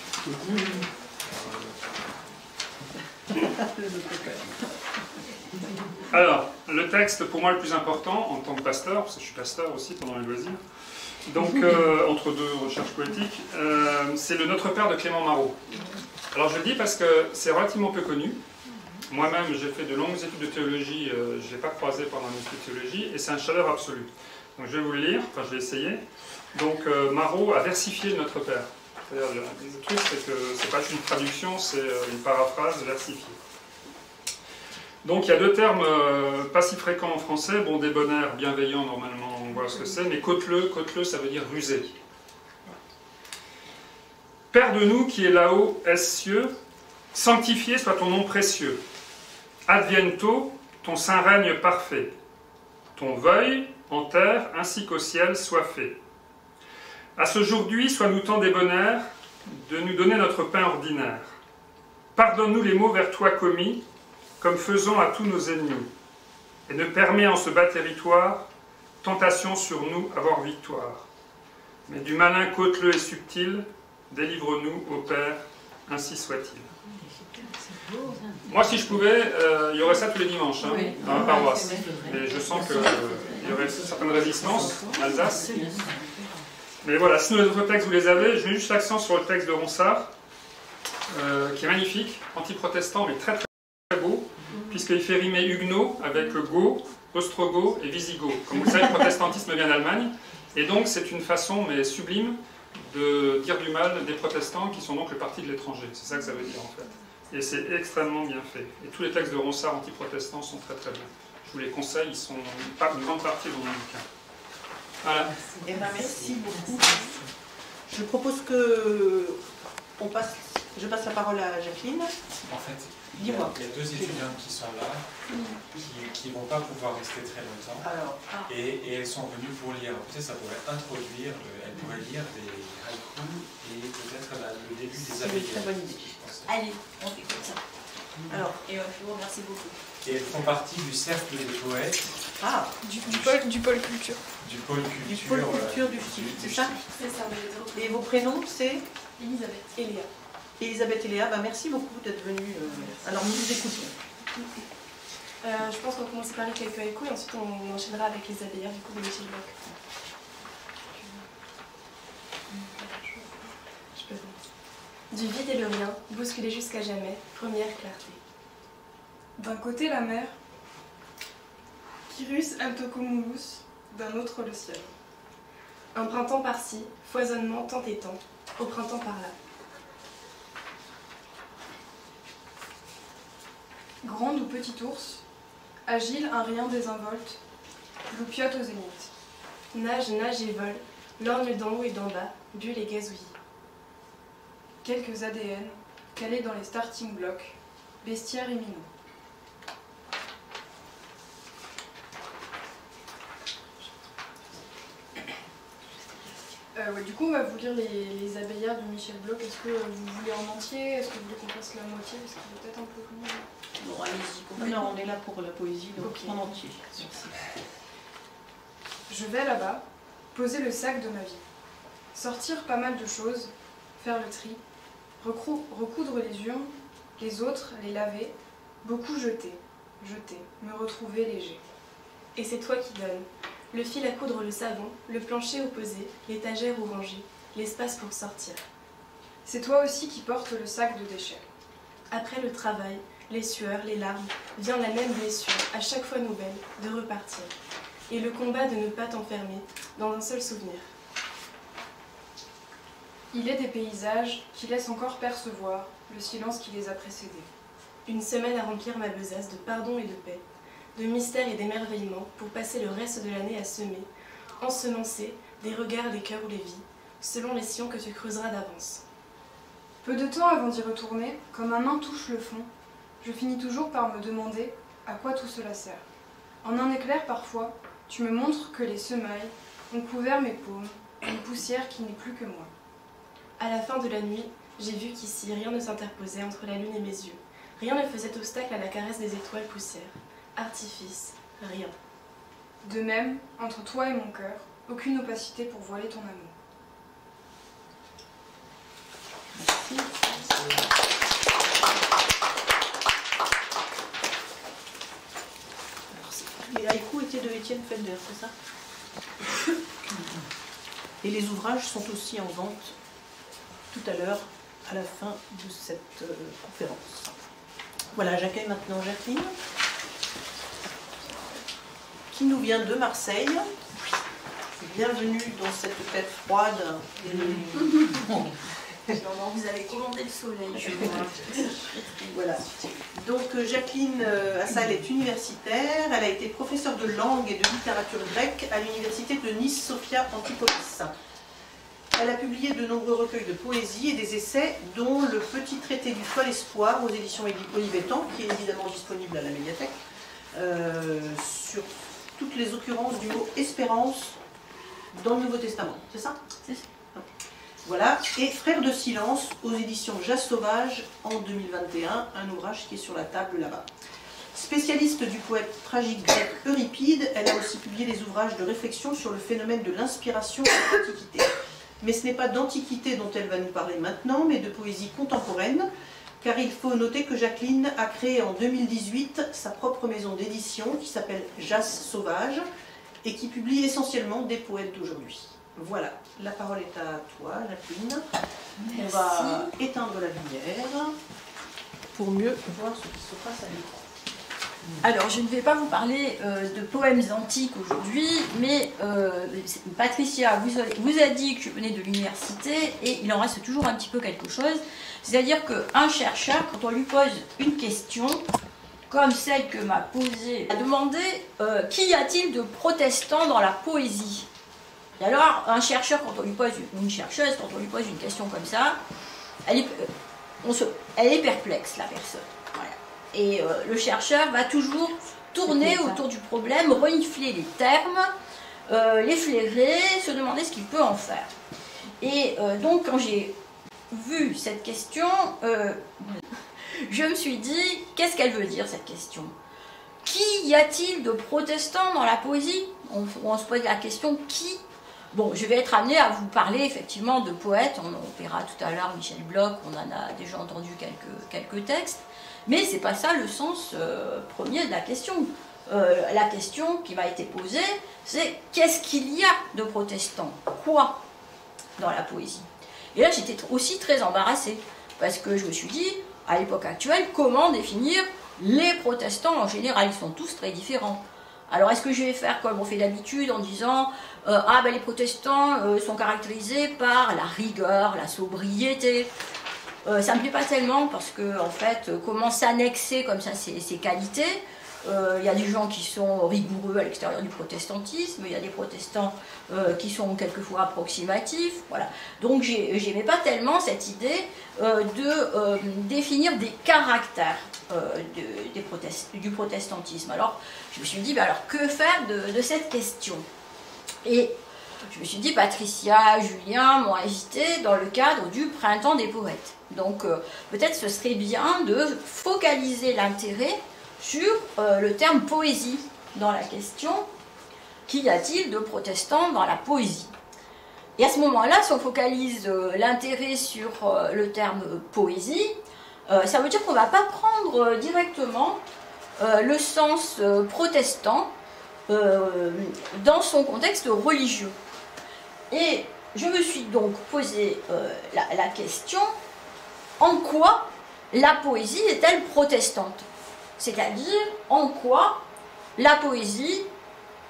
Alors, le texte pour moi le plus important en tant que pasteur, parce que je suis pasteur aussi pendant les loisirs, donc euh, entre deux recherches poétiques, euh, c'est le Notre Père de Clément Marot. Alors je le dis parce que c'est relativement peu connu. Moi-même j'ai fait de longues études de théologie, euh, je ne l'ai pas croisé pendant mes études de théologie, et c'est un chef-d'œuvre absolu. Donc je vais vous le lire, enfin je vais essayer. Donc euh, Marot a versifié le Notre Père. C'est-à-dire, le truc, c'est que c'est pas une traduction, c'est une paraphrase versifiée. Donc il y a deux termes euh, pas si fréquents en français. Bon, débonnaire, bienveillant, normalement, on voit ce que c'est, mais côteleux, côteleux, ça veut dire rusé. Père de nous qui est là-haut, est cieux, sanctifié soit ton nom précieux. Adviento, ton saint règne parfait. Ton veuille, en terre, ainsi qu'au ciel, soit fait. À ce jour-d'huit, sois-nous tant débonnaire de nous donner notre pain ordinaire. Pardonne-nous les maux vers toi commis, comme faisons à tous nos ennemis. Et ne permets en ce bas territoire, tentation sur nous, avoir victoire. Mais du malin côteleux et subtil, délivre-nous, ô Père, ainsi soit-il. Moi, si je pouvais, euh, il y aurait ça tous les dimanches, hein, oui. dans la paroisse. Mais je sens qu'il euh, y aurait certaines résistances en Alsace. Mais voilà, sinon les autres textes, vous les avez. Je mets juste l'accent sur le texte de Ronsard, euh, qui est magnifique, anti-protestant, mais très très, très beau, puisqu'il fait rimer huguenot avec go, ostrogoth et visigoth. Comme vous le savez, le protestantisme vient d'Allemagne, et donc c'est une façon, mais sublime, de dire du mal des protestants, qui sont donc le parti de l'étranger. C'est ça que ça veut dire, en fait. Et c'est extrêmement bien fait. Et tous les textes de Ronsard anti-protestants sont très très bien. Je vous les conseille, ils sont une grande partie de mon bouquin. Voilà. Eh ben, merci beaucoup. Je propose que on passe, je passe la parole à Jacqueline. En fait, il y, a, il y a deux étudiantes qui sont là, qui ne vont pas pouvoir rester très longtemps. Alors, ah. et, et elles sont venues pour lire. Peut-être ça pourrait introduire, elles pourraient lire des haïkus et peut-être le début des abeilles. C'est une très bonne idée. Allez, on fait comme ça. Alors, et euh, je vous remercie beaucoup. Et elles font partie du cercle des poètes. Ah, du, du, pôle, du pôle culture. Du pôle culture. Du pôle culture euh, du Stift, c'est ça? C'est ça. Et vos prénoms, c'est Elisabeth et Léa. Elisabeth et Léa, bah, merci beaucoup d'être venus. Euh... Alors, nous vous écoutons. Euh, je pense qu'on va commencer par les quelques haïkus et ensuite on enchaînera avec les abeillards du coup de Michel Bloch. Du vide et le rien, bousculé jusqu'à jamais, première clarté. D'un côté la mer, Kyrus Altocumulus, d'un autre le ciel. Un printemps par-ci, foisonnement tant et tant, au printemps par-là. Grande ou petit ours, agile un rien désinvolte, loupiote au zénith. Nage, nage et vole, lorgne d'en haut et d'en bas, bulle et gazouillis. Quelques A D N, calés dans les starting blocks, bestiaires et minots. Euh, ouais, du coup, on va vous lire les, les abeillards de Michel Bloch. Est-ce que vous voulez en entier? Est-ce que vous voulez qu'on fasse la moitié? Parce que c'est peut-être un peu long. Bon, allez-y. Non, on est là pour la poésie, donc okay. En entier. Merci. Je vais là-bas, poser le sac de ma vie. Sortir pas mal de choses, faire le tri, recrou recoudre les urnes, les autres, les laver, beaucoup jeter, jeter, me retrouver léger. Et c'est toi qui donnes. Le fil à coudre le savon, le plancher opposé, l'étagère où ranger, l'espace pour sortir. C'est toi aussi qui portes le sac de déchets. Après le travail, les sueurs, les larmes, vient la même blessure, à chaque fois nouvelle, de repartir. Et le combat de ne pas t'enfermer dans un seul souvenir. Il est des paysages qui laissent encore percevoir le silence qui les a précédés. Une semaine à remplir ma besace de pardon et de paix, de mystère et d'émerveillement pour passer le reste de l'année à semer, ensemencer des regards, les cœurs ou les vies, selon les sillons que tu creuseras d'avance. Peu de temps avant d'y retourner, comme ma main touche le fond, je finis toujours par me demander à quoi tout cela sert. En un éclair parfois, tu me montres que les semailles ont couvert mes paumes, une poussière qui n'est plus que moi. À la fin de la nuit, j'ai vu qu'ici rien ne s'interposait entre la lune et mes yeux. Rien ne faisait obstacle à la caresse des étoiles poussières. Artifice, rien. De même, entre toi et mon cœur, aucune opacité pour voiler ton amour. Merci. Les haïkus étaient de Étienne Felder, c'est ça? Et les ouvrages sont aussi en vente tout à l'heure, à la fin de cette euh, conférence. Voilà, j'accueille maintenant Jacqueline, qui nous vient de Marseille. Bienvenue dans cette tête froide. Et... Non, vous avez commandé le soleil, je vois. Voilà. Donc Jacqueline Assal est universitaire. Elle a été professeure de langue et de littérature grecque à l'université de Nice Sophia Antipolis. Elle a publié de nombreux recueils de poésie et des essais, dont le petit traité du fol espoir aux éditions Olivetan, qui est évidemment disponible à la médiathèque, euh, sur toutes les occurrences du mot espérance dans le Nouveau Testament. C'est ça? C'est ça. Voilà, et Frères de silence aux éditions Jas Sauvage en deux mille vingt et un, un ouvrage qui est sur la table là-bas. Spécialiste du poète tragique grec Euripide, elle a aussi publié des ouvrages de réflexion sur le phénomène de l'inspiration en Antiquité. Mais ce n'est pas d'Antiquité dont elle va nous parler maintenant, mais de poésie contemporaine, car il faut noter que Jacqueline a créé en deux mille dix-huit sa propre maison d'édition qui s'appelle Jas Sauvage et qui publie essentiellement des poètes d'aujourd'hui. Voilà, la parole est à toi, Jacqueline. Merci. On va éteindre la lumière pour mieux voir ce qui se passe à l'écran. Alors, je ne vais pas vous parler euh, de poèmes antiques aujourd'hui, mais euh, Patricia vous a, vous a dit que je venais de l'université et il en reste toujours un petit peu quelque chose. C'est-à-dire qu'un chercheur, quand on lui pose une question, comme celle que m'a posée, a demandé euh, qu'y a-t-il de protestants dans la poésie? Et alors, un chercheur, quand on lui pose, une chercheuse, quand on lui pose une question comme ça, elle est, on se, elle est perplexe, la personne. Voilà. Et euh, le chercheur va toujours tourner autour du problème, renifler les termes, euh, les flairer, se demander ce qu'il peut en faire. Et euh, donc, quand j'ai vu cette question, euh, je me suis dit, qu'est-ce qu'elle veut dire, cette question? Qui y a-t-il de protestants dans la poésie? on, on se pose la question, qui? Bon, je vais être amenée à vous parler effectivement de poètes, on en verra tout à l'heure Michel Bloch, on en a déjà entendu quelques, quelques textes, mais c'est pas ça le sens euh, premier de la question. Euh, la question qui m'a été posée, c'est qu'est-ce qu'il y a de protestants? Quoi dans la poésie? Et là j'étais aussi très embarrassée, parce que je me suis dit, à l'époque actuelle, comment définir les protestants en général? Ils sont tous très différents. Alors, est-ce que je vais faire comme on fait d'habitude en disant euh, « Ah, ben les protestants euh, sont caractérisés par la rigueur, la sobriété euh, ». Ça ne me plaît pas tellement parce que, en fait, euh, comment s'annexer comme ça ces, ces qualités? Il euh, y a des gens qui sont rigoureux à l'extérieur du protestantisme, il y a des protestants euh, qui sont quelquefois approximatifs, voilà. Donc j'aimais pas tellement cette idée euh, de euh, définir des caractères euh, de, des protest du protestantisme. Alors je me suis dit, bah, alors que faire de, de cette question? Et je me suis dit, Patricia, Julien m'ont invité dans le cadre du Printemps des poètes. Donc euh, peut-être ce serait bien de focaliser l'intérêt sur euh, le terme poésie dans la question, qu'y a-t-il de protestants dans la poésie? Et à ce moment-là, si on focalise euh, l'intérêt sur euh, le terme euh, poésie, euh, ça veut dire qu'on ne va pas prendre euh, directement euh, le sens euh, protestant euh, dans son contexte religieux. Et je me suis donc posé euh, la, la question, en quoi la poésie est-elle protestante? C'est-à-dire, en quoi la poésie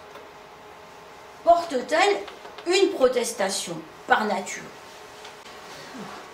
porte-t-elle une protestation par nature?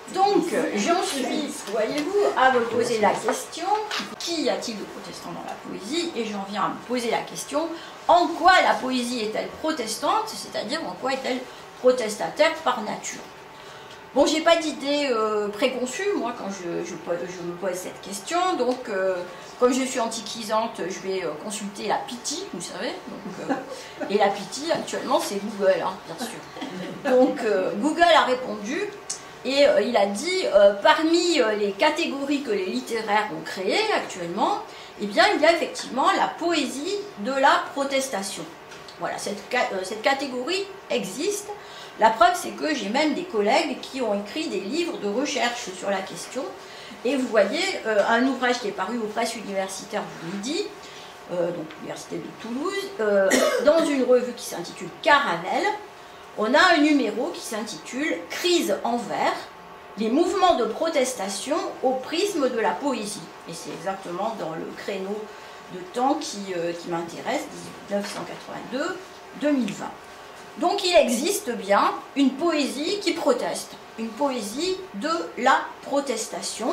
Donc, j'en suis, voyez-vous, à me poser la question, qu'y a-t-il de protestant dans la poésie? Et j'en viens à me poser la question, en quoi la poésie est-elle protestante, c'est-à-dire en quoi est-elle protestataire par nature? Bon, j'ai pas d'idée euh, préconçue, moi, quand je, je, je me pose cette question, donc, euh, comme je suis antiquisante, je vais euh, consulter la Pity, vous savez, donc, euh, et la Pity, actuellement, c'est Google, hein, bien sûr. Donc, euh, Google a répondu, et euh, il a dit, euh, parmi euh, les catégories que les littéraires ont créées actuellement, eh bien, il y a effectivement la poésie de la protestation. Voilà, cette, euh, cette catégorie existe. La preuve, c'est que j'ai même des collègues qui ont écrit des livres de recherche sur la question. Et vous voyez, euh, un ouvrage qui est paru aux presses universitaires du Midi, euh, donc l'Université de Toulouse, euh, dans une revue qui s'intitule Caravelle, on a un numéro qui s'intitule « Crise en vers, les mouvements de protestation au prisme de la poésie ». Et c'est exactement dans le créneau de temps qui, euh, qui m'intéresse, mille neuf cent quatre-vingt-deux à deux mille vingt. Donc il existe bien une poésie qui proteste, une poésie de la protestation.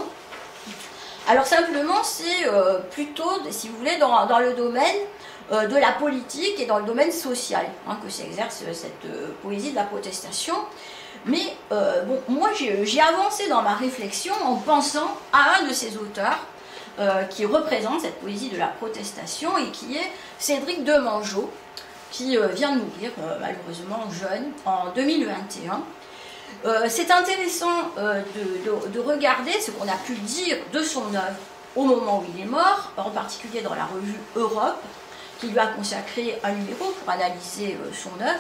Alors simplement, c'est euh, plutôt, si vous voulez, dans, dans le domaine euh, de la politique et dans le domaine social hein, que s'exerce cette euh, poésie de la protestation. Mais euh, bon, moi j'ai avancé dans ma réflexion en pensant à un de ces auteurs euh, qui représente cette poésie de la protestation et qui est Cédric Demangeot, qui euh, vient de mourir euh, malheureusement jeune en deux mille vingt et un. Euh, c'est intéressant euh, de, de, de regarder ce qu'on a pu dire de son œuvre au moment où il est mort, en particulier dans la revue Europe, qui lui a consacré un numéro pour analyser euh, son œuvre,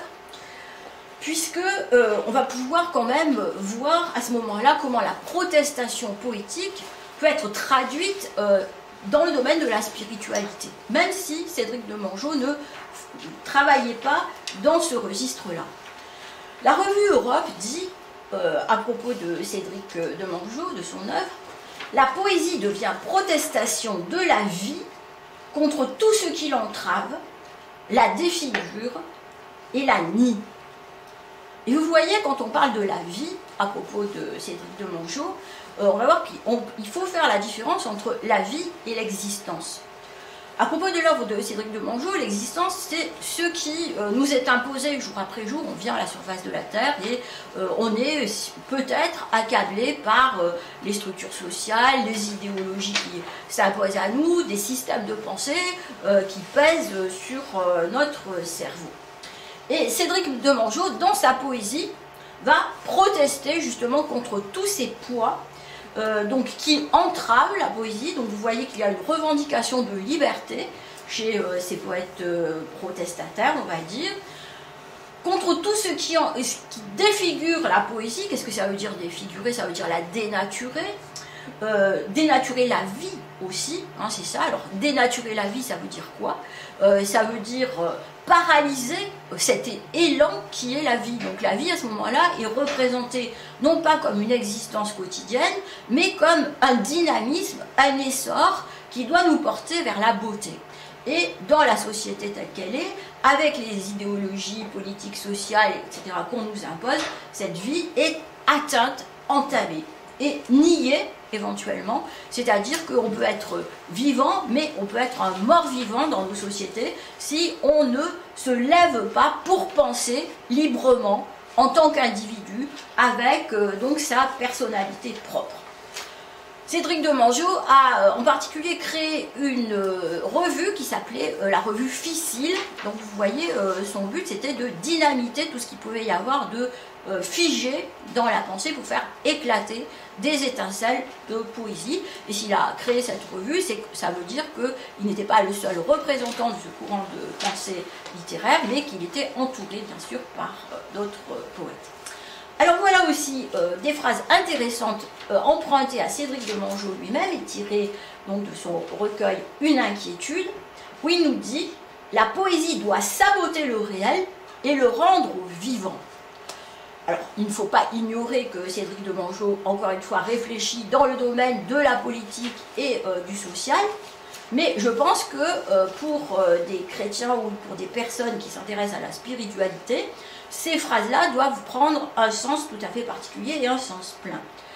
puisque euh, on va pouvoir quand même voir à ce moment-là comment la protestation poétique peut être traduite euh, dans le domaine de la spiritualité, même si Cédric Demangeot ne travaillait pas dans ce registre-là. La revue Europe dit, euh, à propos de Cédric Demangeot, de son œuvre, « La poésie devient protestation de la vie contre tout ce qui l'entrave, la défigure et la nie. » Et vous voyez, quand on parle de la vie, à propos de Cédric Demangeot, euh, on va voir qu'il faut faire la différence entre la vie et l'existence. À propos de l'œuvre de Cédric Demangeot, l'existence, c'est ce qui euh, nous est imposé jour après jour. On vient à la surface de la Terre et euh, on est peut-être accablé par euh, les structures sociales, les idéologies qui s'imposent à nous, des systèmes de pensée euh, qui pèsent sur euh, notre cerveau. Et Cédric Demangeot, dans sa poésie, va protester justement contre tous ces poids Euh, donc, qui entrave la poésie. Donc vous voyez qu'il y a une revendication de liberté chez euh, ces poètes euh, protestataires, on va dire, contre tout ce qui, en, ce qui défigure la poésie. Qu'est-ce que ça veut dire défigurer? Ça veut dire la dénaturer, euh, dénaturer la vie aussi, hein, c'est ça. Alors dénaturer la vie, ça veut dire quoi? euh, Ça veut dire euh, paralyser cet élan qui est la vie. Donc la vie à ce moment-là est représentée non pas comme une existence quotidienne, mais comme un dynamisme, un essor qui doit nous porter vers la beauté. Et dans la société telle qu'elle est, avec les idéologies politiques, sociales, et cetera qu'on nous impose, cette vie est atteinte, entamée et niée éventuellement, c'est-à-dire qu'on peut être vivant, mais on peut être un mort-vivant dans nos sociétés si on ne se lève pas pour penser librement en tant qu'individu, avec euh, donc sa personnalité propre. Cédric Demangeot a euh, en particulier créé une euh, revue qui s'appelait euh, la revue Ficile. Donc vous voyez, euh, son but c'était de dynamiter tout ce qu'il pouvait y avoir de euh, figé dans la pensée pour faire éclater des étincelles de poésie. Et s'il a créé cette revue, c'est que ça veut dire qu'il n'était pas le seul représentant de ce courant de pensée littéraire, mais qu'il était entouré bien sûr par euh, d'autres euh, poètes. Alors voilà aussi euh, des phrases intéressantes euh, empruntées à Cédric Demangeot lui-même et tirées donc de son recueil Une inquiétude, où il nous dit « La poésie doit saboter le réel et le rendre vivant ». Alors, il ne faut pas ignorer que Cédric Demangeot, encore une fois, réfléchit dans le domaine de la politique et euh, du social, mais je pense que euh, pour euh, des chrétiens ou pour des personnes qui s'intéressent à la spiritualité, ces phrases-là doivent prendre un sens tout à fait particulier et un sens plein.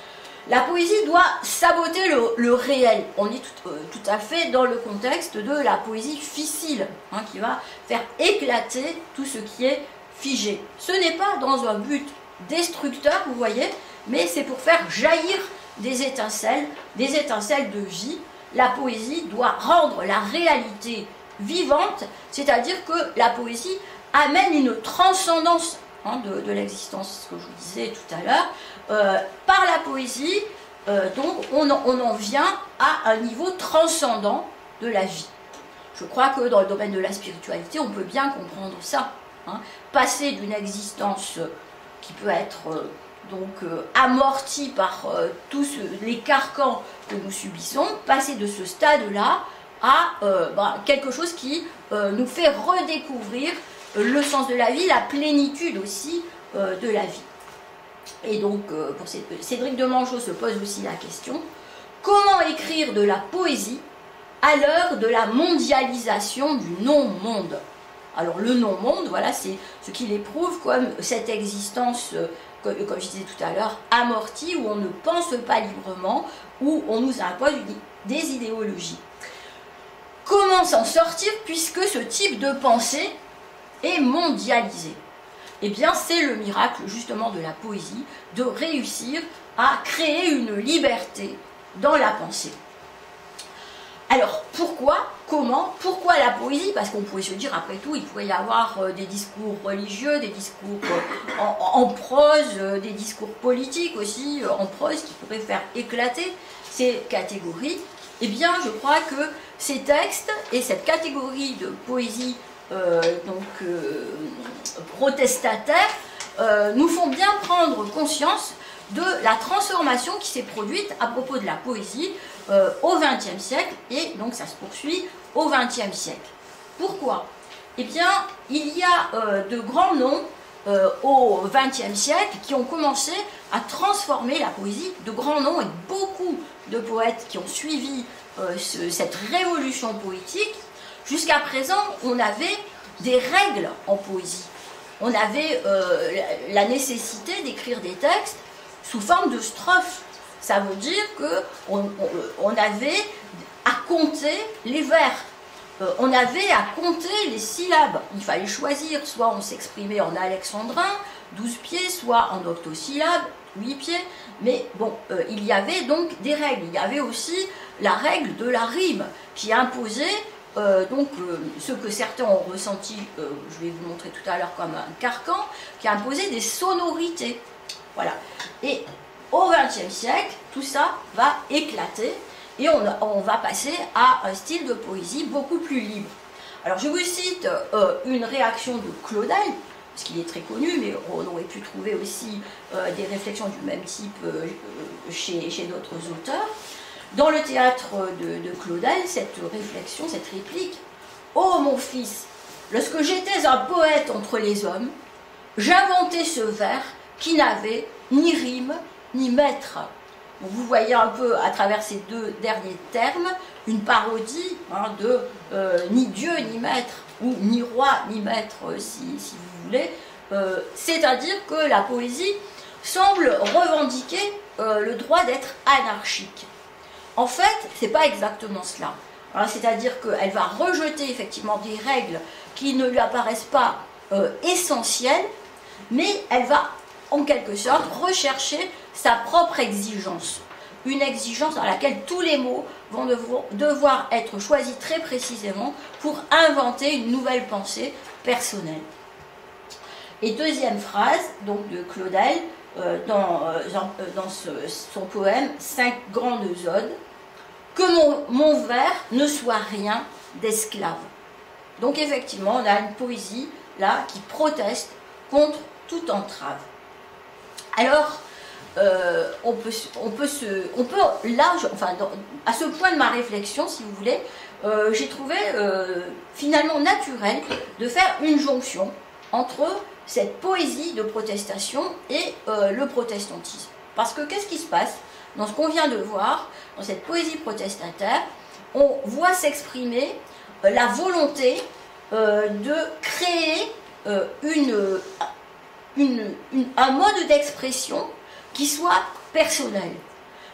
La poésie doit saboter le, le réel. On est tout, euh, tout à fait dans le contexte de la poésie fissile, hein, qui va faire éclater tout ce qui est figé. Ce n'est pas dans un but destructeur, vous voyez, mais c'est pour faire jaillir des étincelles, des étincelles de vie. La poésie doit rendre la réalité vivante, c'est-à-dire que la poésie amène une transcendance hein, de, de l'existence, ce que je vous disais tout à l'heure. Euh, par la poésie, euh, donc, on en, on en vient à un niveau transcendant de la vie. Je crois que dans le domaine de la spiritualité, on peut bien comprendre ça. Hein. Passer d'une existence qui peut être euh, donc, euh, amortie par euh, tous les carcans que nous subissons, passer de ce stade-là à euh, bah, quelque chose qui euh, nous fait redécouvrir le sens de la vie, la plénitude aussi euh, de la vie. Et donc, euh, pour Cédric Demangeot se pose aussi la question, comment écrire de la poésie à l'heure de la mondialisation du non-monde? Alors, le non-monde, voilà, c'est ce qu'il éprouve comme cette existence, euh, comme, comme je disais tout à l'heure, amortie, où on ne pense pas librement, où on nous impose une, des idéologies. Comment s'en sortir puisque ce type de pensée est mondialisé? Eh bien, c'est le miracle justement de la poésie, de réussir à créer une liberté dans la pensée. Alors, pourquoi? Comment? Pourquoi la poésie? Parce qu'on pourrait se dire, après tout, il pourrait y avoir euh, des discours religieux, des discours euh, en, en prose, euh, des discours politiques aussi, euh, en prose, qui pourraient faire éclater ces catégories. Eh bien, je crois que ces textes et cette catégorie de poésie Euh, donc euh, protestataires euh, nous font bien prendre conscience de la transformation qui s'est produite à propos de la poésie euh, au vingtième siècle, et donc ça se poursuit au vingtième siècle. Pourquoi? Eh bien, il y a euh, de grands noms euh, au vingtième siècle qui ont commencé à transformer la poésie, de grands noms et beaucoup de poètes qui ont suivi euh, ce, cette révolution poétique. Jusqu'à présent, on avait des règles en poésie. On avait euh, la nécessité d'écrire des textes sous forme de strophes. Ça veut dire qu'on on, on avait à compter les vers. Euh, on avait à compter les syllabes. Il fallait choisir, soit on s'exprimait en alexandrin, douze pieds, soit en octosyllabes, huit pieds. Mais bon, euh, il y avait donc des règles. Il y avait aussi la règle de la rime qui imposait Euh, donc, euh, ce que certains ont ressenti, euh, je vais vous montrer tout à l'heure comme un carcan, qui a imposé des sonorités. Voilà. Et au vingtième siècle, tout ça va éclater et on, on va passer à un style de poésie beaucoup plus libre. Alors, je vous cite euh, une réaction de Claudel, parce qu'il est très connu, mais on aurait pu trouver aussi euh, des réflexions du même type euh, chez, chez d'autres auteurs. Dans le théâtre de, de Claudel, cette réflexion, cette réplique, « Ô oh, mon fils, lorsque j'étais un poète entre les hommes, j'inventai ce vers qui n'avait ni rime ni maître. » Donc vous voyez un peu à travers ces deux derniers termes une parodie hein, de euh, ni Dieu ni maître, ou ni roi ni maître si, si vous voulez. Euh, C'est-à-dire que la poésie semble revendiquer euh, le droit d'être anarchique. En fait, ce n'est pas exactement cela. C'est-à-dire qu'elle va rejeter effectivement des règles qui ne lui apparaissent pas euh, essentielles, mais elle va en quelque sorte rechercher sa propre exigence. Une exigence dans laquelle tous les mots vont devoir être choisis très précisément pour inventer une nouvelle pensée personnelle. Et deuxième phrase donc de Claudel, euh, dans, euh, dans ce, son poème « Cinq grandes odes », que mon, mon vers ne soit rien d'esclave. Donc effectivement, on a une poésie là qui proteste contre toute entrave. Alors, euh, on peut, on peut se, on peut là, je, enfin, dans, à ce point de ma réflexion, si vous voulez, euh, j'ai trouvé euh, finalement naturel de faire une jonction entre cette poésie de protestation et euh, le protestantisme. Parce que qu'est-ce qui se passe? Dans ce qu'on vient de voir, dans cette poésie protestataire, on voit s'exprimer euh, la volonté euh, de créer euh, une, une, une, un mode d'expression qui soit personnel.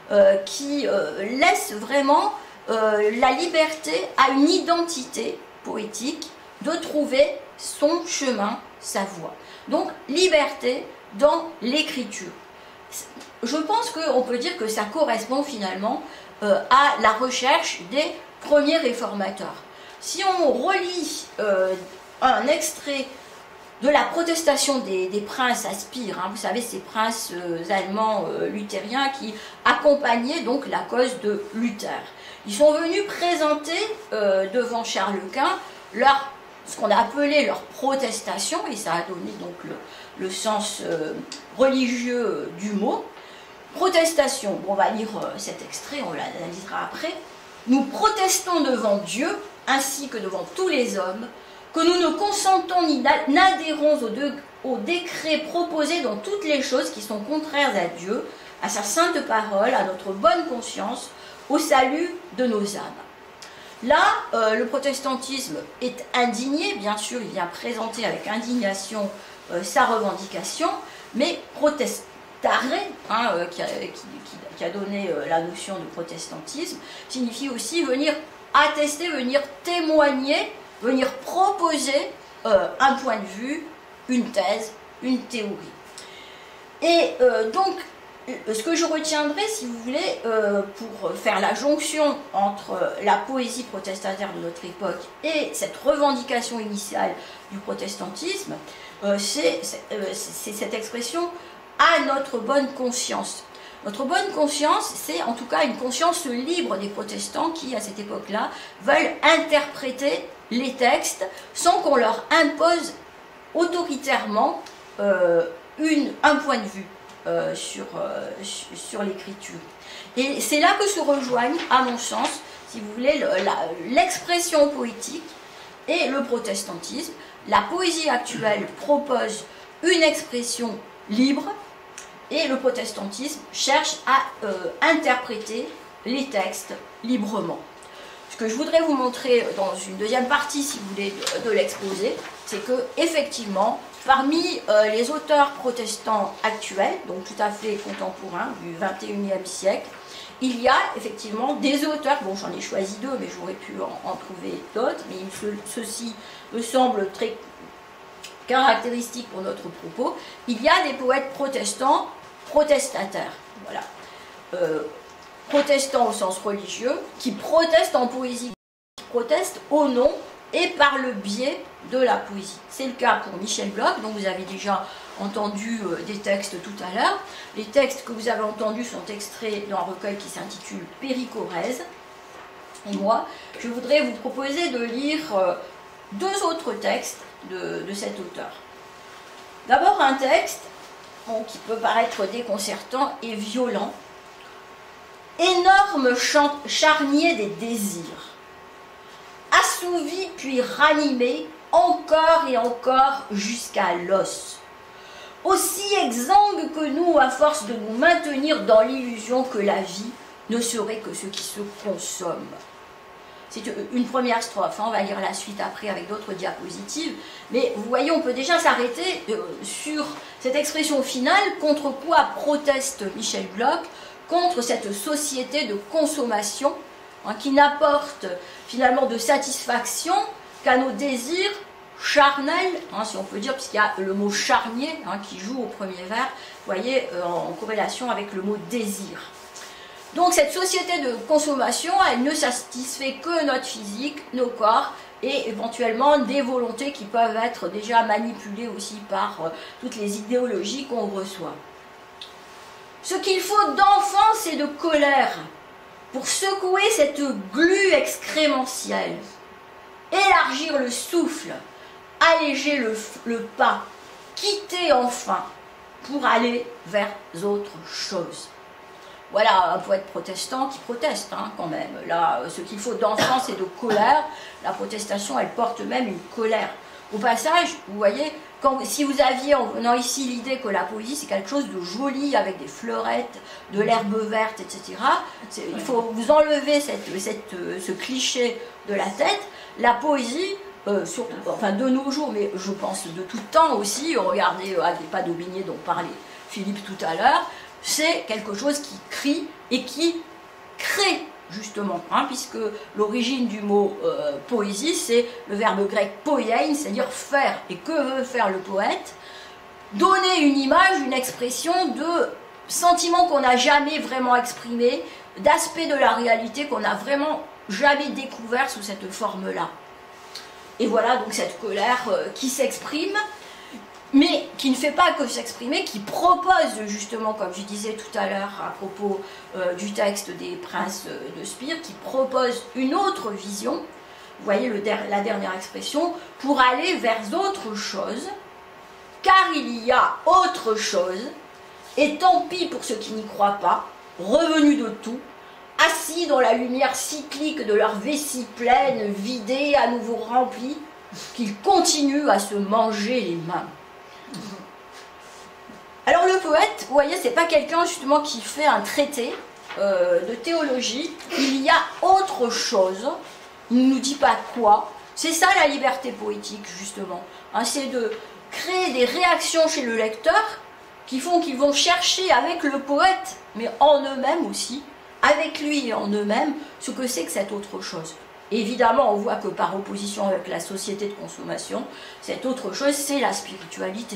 euh, qui euh, laisse vraiment euh, la liberté à une identité poétique de trouver son chemin, sa voie. Donc, liberté dans l'écriture. Je pense qu'on peut dire que ça correspond finalement euh, à la recherche des premiers réformateurs. Si on relit euh, un extrait de la protestation des, des princes à Spire, hein, vous savez, ces princes euh, allemands euh, luthériens qui accompagnaient donc la cause de Luther. Ils sont venus présenter euh, devant Charles Quint leur, ce qu'on a appelé leur protestation, et ça a donné donc le, le sens euh, religieux du mot. Protestation, bon, on va lire euh, cet extrait, on l'analysera après. Nous protestons devant Dieu, ainsi que devant tous les hommes, que nous ne consentons ni n'adhérons au, de, au décret proposé dans toutes les choses qui sont contraires à Dieu, à sa sainte parole, à notre bonne conscience, au salut de nos âmes. Là, euh, le protestantisme est indigné, bien sûr, il vient présenter avec indignation euh, sa revendication, mais protestare, hein, euh, qui, a, qui, qui, qui a donné euh, la notion de protestantisme, signifie aussi venir attester, venir témoigner, venir proposer euh, un point de vue, une thèse, une théorie. Et euh, donc, ce que je retiendrai, si vous voulez, euh, pour faire la jonction entre la poésie protestataire de notre époque et cette revendication initiale du protestantisme, euh, c'est euh, cette expression « à notre bonne conscience ». Notre bonne conscience, c'est en tout cas une conscience libre des protestants qui, à cette époque-là, veulent interpréter les textes sans qu'on leur impose autoritairement euh, une, un point de vue euh, sur, euh, sur l'écriture. Et c'est là que se rejoignent, à mon sens, si vous voulez, l'expression poétique et le protestantisme. La poésie actuelle propose une expression libre, et le protestantisme cherche à euh, interpréter les textes librement. Ce que je voudrais vous montrer dans une deuxième partie, si vous voulez, de, de l'exposé, c'est que effectivement, parmi euh, les auteurs protestants actuels, donc tout à fait contemporains du vingt et unième siècle, il y a effectivement des auteurs, bon j'en ai choisi deux, mais j'aurais pu en, en trouver d'autres, mais ce, ceci me semble très caractéristique pour notre propos. Il y a des poètes protestants protestataires, voilà, euh, protestants au sens religieux, qui protestent en poésie, qui protestent au nom et par le biais de la poésie. C'est le cas pour Michel Bloch, dont vous avez déjà entendu euh, des textes tout à l'heure. Les textes que vous avez entendus sont extraits d'un recueil qui s'intitule Péricorèse. Et moi, je voudrais vous proposer de lire euh, deux autres textes de, de cet auteur. D'abord un texte bon, qui peut paraître déconcertant et violent. Énorme charnier des désirs, assouvi puis ranimé, encore et encore jusqu'à l'os. Aussi exsangue que nous, à force de nous maintenir dans l'illusion que la vie ne serait que ce qui se consomme. C'est une première strophe, hein, on va lire la suite après avec d'autres diapositives, mais vous voyez, on peut déjà s'arrêter euh, sur cette expression finale, contre quoi proteste Michel Bloch, contre cette société de consommation hein, qui n'apporte finalement de satisfaction qu'à nos désirs charnels, hein, si on peut dire, puisqu'il y a le mot charnier hein, qui joue au premier vers, vous voyez, euh, en corrélation avec le mot désir. Donc cette société de consommation, elle ne satisfait que notre physique, nos corps, et éventuellement des volontés qui peuvent être déjà manipulées aussi par euh, toutes les idéologies qu'on reçoit. Ce qu'il faut d'enfance et de colère pour secouer cette glu excrémentielle, élargir le souffle, alléger le, le pas, quitter enfin pour aller vers autre chose. Voilà un poète protestant qui proteste hein, quand même. Là, ce qu'il faut d'enfance et de colère, la protestation, elle porte même une colère. Au passage, vous voyez, quand, si vous aviez en venant ici l'idée que la poésie c'est quelque chose de joli avec des fleurettes, de l'herbe verte, et cetera, il faut vous enlever cette, cette, ce cliché de la tête. La poésie, euh, sur, enfin de nos jours, mais je pense de tout temps aussi, regardez euh, des pas d'Aubigné dont parlait Philippe tout à l'heure, c'est quelque chose qui crie et qui crée justement, hein, puisque l'origine du mot euh, poésie, c'est le verbe grec poiein, c'est-à-dire faire. Et que veut faire le poète? Donner une image, une expression de sentiments qu'on n'a jamais vraiment exprimés, d'aspects de la réalité qu'on n'a vraiment jamais découvert sous cette forme-là. Et voilà donc cette colère euh, qui s'exprime, mais qui ne fait pas que s'exprimer, qui propose justement, comme je disais tout à l'heure à propos euh, du texte des Princes de Spire, qui propose une autre vision, vous voyez le der la dernière expression, pour aller vers autre chose, car il y a autre chose, et tant pis pour ceux qui n'y croient pas, revenus de tout, assis dans la lumière cyclique de leur vessie pleine, vidée, à nouveau remplie, qu'ils continuent à se manger les mains. Alors le poète, vous voyez, c'est pas quelqu'un justement qui fait un traité euh, de théologie, il y a autre chose, il ne nous dit pas quoi, c'est ça la liberté poétique justement, hein, c'est de créer des réactions chez le lecteur qui font qu'ils vont chercher avec le poète, mais en eux-mêmes aussi, avec lui et en eux-mêmes, ce que c'est que cette autre chose. Évidemment, on voit que par opposition avec la société de consommation, cette autre chose, c'est la spiritualité.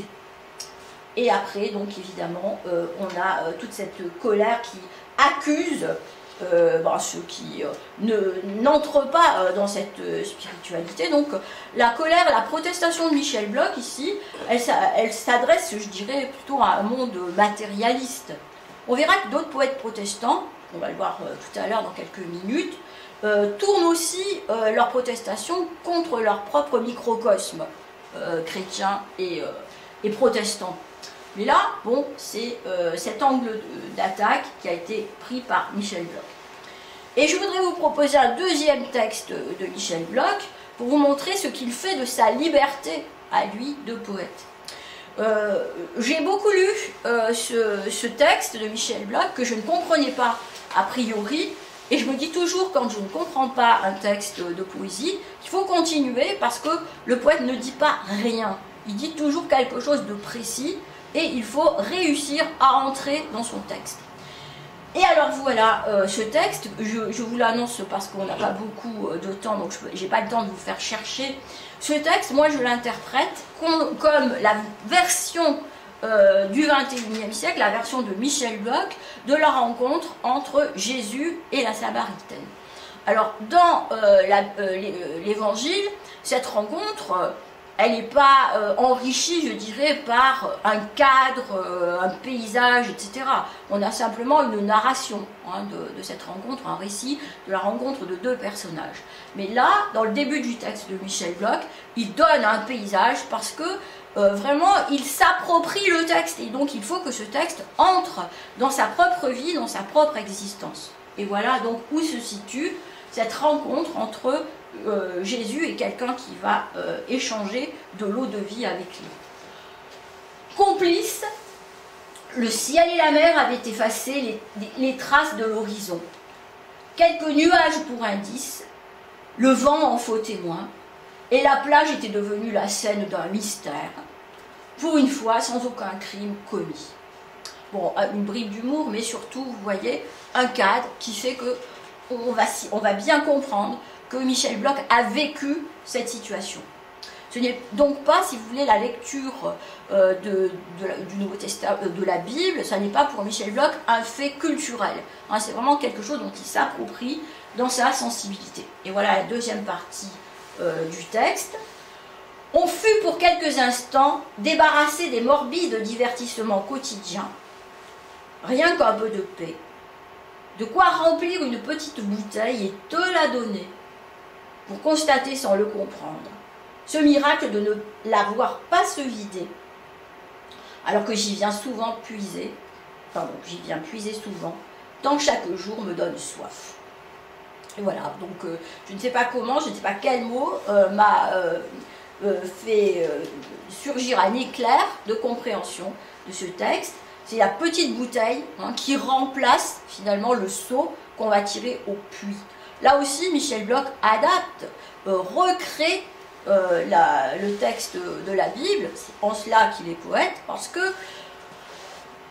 Et après, donc évidemment, euh, on a euh, toute cette colère qui accuse euh, bah, ceux qui euh, ne n'entrent pas euh, dans cette euh, spiritualité. Donc la colère, la protestation de Michel Bloch ici, elle, elle s'adresse, je dirais, plutôt à un monde matérialiste. On verra que d'autres poètes protestants, on va le voir euh, tout à l'heure dans quelques minutes, euh, tournent aussi euh, leur protestation contre leur propre microcosme euh, chrétien et, euh, et protestant. Mais là, bon, c'est euh, cet angle d'attaque qui a été pris par Michel Bloch. Et je voudrais vous proposer un deuxième texte de Michel Bloch pour vous montrer ce qu'il fait de sa liberté à lui de poète. Euh, J'ai beaucoup lu euh, ce, ce texte de Michel Bloch que je ne comprenais pas a priori, et je me dis toujours quand je ne comprends pas un texte de poésie, qu'il faut continuer parce que le poète ne dit pas rien, il dit toujours quelque chose de précis, et il faut réussir à entrer dans son texte. Et alors voilà, euh, ce texte, je, je vous l'annonce parce qu'on n'a pas beaucoup de temps, donc je n'ai pas le temps de vous faire chercher. Ce texte, moi je l'interprète comme, comme la version euh, du vingt et unième siècle, la version de Michel Bloch, de la rencontre entre Jésus et la Samaritaine. Alors dans euh, l'évangile, euh, cette rencontre... Euh, elle n'est pas euh, enrichie, je dirais, par un cadre, euh, un paysage, et cetera. On a simplement une narration hein, de, de cette rencontre, un récit de la rencontre de deux personnages. Mais là, dans le début du texte de Michel Bloch, il donne un paysage parce que euh, vraiment, il s'approprie le texte. Et donc, il faut que ce texte entre dans sa propre vie, dans sa propre existence. Et voilà donc où se situe cette rencontre entre Euh, Jésus est quelqu'un qui va euh, échanger de l'eau de vie avec lui. Complice, le ciel et la mer avaient effacé les, les traces de l'horizon. Quelques nuages pour indice, le vent en faux témoin, et la plage était devenue la scène d'un mystère, pour une fois sans aucun crime commis. Bon, une bribe d'humour, mais surtout, vous voyez, un cadre qui fait que on va, on va bien comprendre que Michel Bloch a vécu cette situation. Ce n'est donc pas, si vous voulez, la lecture euh, de, de, du Nouveau Testament, de la Bible, ça n'est pas pour Michel Bloch un fait culturel. Hein, c'est vraiment quelque chose dont il s'approprie dans sa sensibilité. Et voilà la deuxième partie euh, du texte. On fut pour quelques instants débarrassé des morbides divertissements quotidiens, rien qu'un peu de paix. De quoi remplir une petite bouteille et te la donner, pour constater sans le comprendre, ce miracle de ne la voir pas se vider, alors que j'y viens souvent puiser, pardon, j'y viens puiser souvent, tant chaque jour me donne soif. Et voilà, donc euh, je ne sais pas comment, je ne sais pas quel mot euh, m'a euh, euh, fait euh, surgir un éclair de compréhension de ce texte. C'est la petite bouteille hein, qui remplace finalement le seau qu'on va tirer au puits. Là aussi, Michel Bloch adapte, euh, recrée euh, la, le texte de la Bible, c'est en cela qu'il est poète, parce que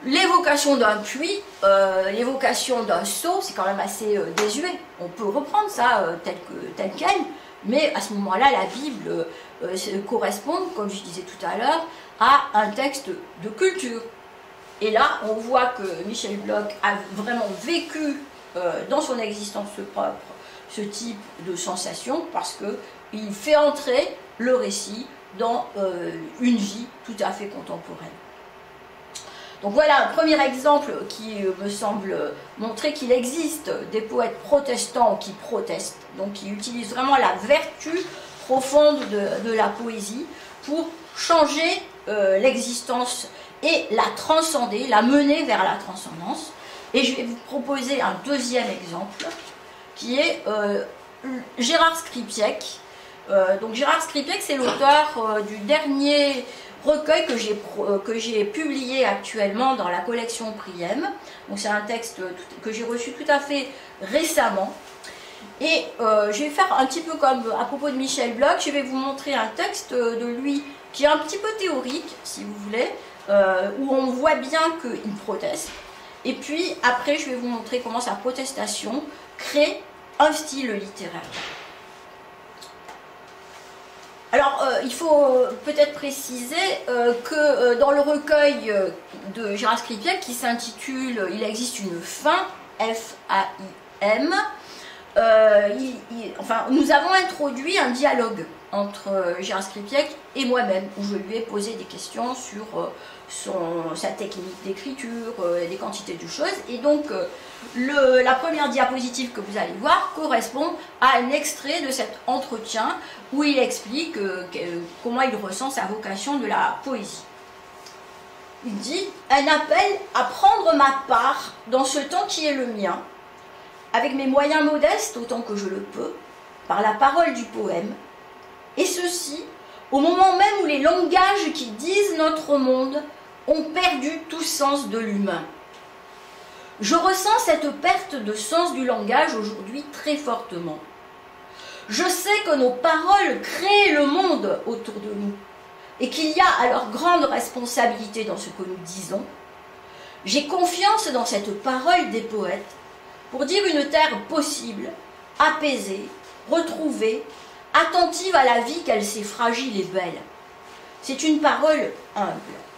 l'évocation d'un puits, euh, l'évocation d'un seau, c'est quand même assez euh, désuet. On peut reprendre ça euh, tel, que, tel quel, mais à ce moment-là, la Bible euh, correspond, comme je disais tout à l'heure, à un texte de culture. Et là, on voit que Michel Bloch a vraiment vécu euh, dans son existence propre ce type de sensation, parce qu'il fait entrer le récit dans euh, une vie tout à fait contemporaine. Donc voilà un premier exemple qui me semble montrer qu'il existe des poètes protestants qui protestent, donc qui utilisent vraiment la vertu profonde de, de la poésie pour changer euh, l'existence et la transcender, la mener vers la transcendance. Et je vais vous proposer un deuxième exemple qui est euh, Gérard Skripek. Euh, donc Gérard Skripek, c'est l'auteur euh, du dernier recueil que j'ai euh, que j'ai publié actuellement dans la collection Priem. Donc c'est un texte tout, que j'ai reçu tout à fait récemment. Et euh, je vais faire un petit peu comme à propos de Michel Bloch, je vais vous montrer un texte de lui qui est un petit peu théorique, si vous voulez, euh, où on voit bien qu'il proteste. Et puis après, je vais vous montrer comment sa protestation crée un style littéraire. Alors, euh, il faut peut-être préciser euh, que euh, dans le recueil euh, de Gérard Skripek, qui s'intitule « Il existe une fin », F A I M, euh, il, il, enfin, nous avons introduit un dialogue entre euh, Gérard Skripek et moi-même, où je lui ai posé des questions sur euh, son, sa technique d'écriture, euh, des quantités de choses. Et donc, euh, le, la première diapositive que vous allez voir correspond à un extrait de cet entretien où il explique euh, que, comment il ressent sa vocation de la poésie. Il dit « Un appel à prendre ma part dans ce temps qui est le mien, avec mes moyens modestes autant que je le peux, par la parole du poème, et ceci au moment même où les langages qui disent notre monde ont perdu tout sens de l'humain. Je ressens cette perte de sens du langage aujourd'hui très fortement. Je sais que nos paroles créent le monde autour de nous et qu'il y a alors grande responsabilité dans ce que nous disons. J'ai confiance dans cette parole des poètes pour dire une terre possible, apaisée, retrouvée, attentive à la vie qu'elle sait fragile et belle. C'est une parole humble.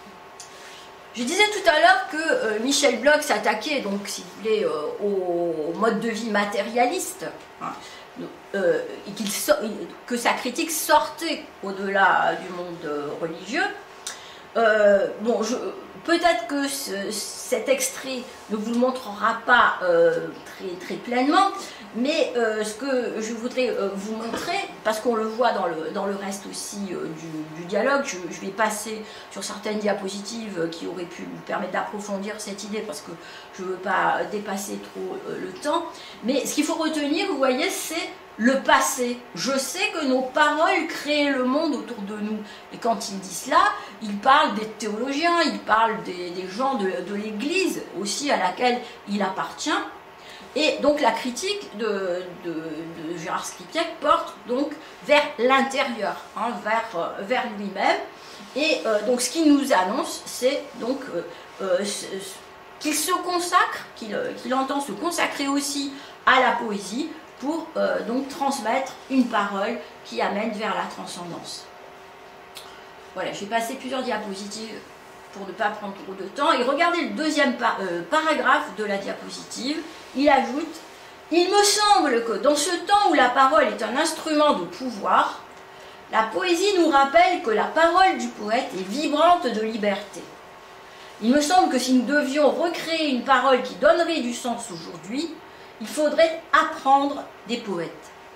Je disais tout à l'heure que euh, Michel Bloch s'attaquait, donc, si vous voulez, euh, au, au mode de vie matérialiste, hein, euh, et qu'il so que sa critique sortait au-delà du monde euh, religieux. Euh, bon, peut-être que ce, cet extrait ne vous le montrera pas euh, très, très pleinement, mais euh, ce que je voudrais euh, vous montrer, parce qu'on le voit dans le, dans le reste aussi euh, du, du dialogue, je, je vais passer sur certaines diapositives qui auraient pu vous permettre d'approfondir cette idée, parce que je ne veux pas dépasser trop euh, le temps, mais ce qu'il faut retenir, vous voyez, c'est le passé. Je sais que nos paroles créent le monde autour de nous. Et quand il dit cela, il parle des théologiens, il parle des, des gens de, de l'Église aussi à laquelle il appartient. Et donc la critique de, de, de Gérard Skripek porte donc vers l'intérieur, hein, vers, vers lui-même. Et euh, donc ce qu'il nous annonce, c'est donc euh, euh, qu'il se consacre, qu'il qu'il entend se consacrer aussi à la poésie, pour euh, donc transmettre une parole qui amène vers la transcendance. Voilà, je vais passer plusieurs diapositives pour ne pas prendre trop de temps. Et regardez le deuxième par euh, paragraphe de la diapositive. Il ajoute « Il me semble que dans ce temps où la parole est un instrument de pouvoir, la poésie nous rappelle que la parole du poète est vibrante de liberté. Il me semble que si nous devions recréer une parole qui donnerait du sens aujourd'hui, il faudrait apprendre des poètes. »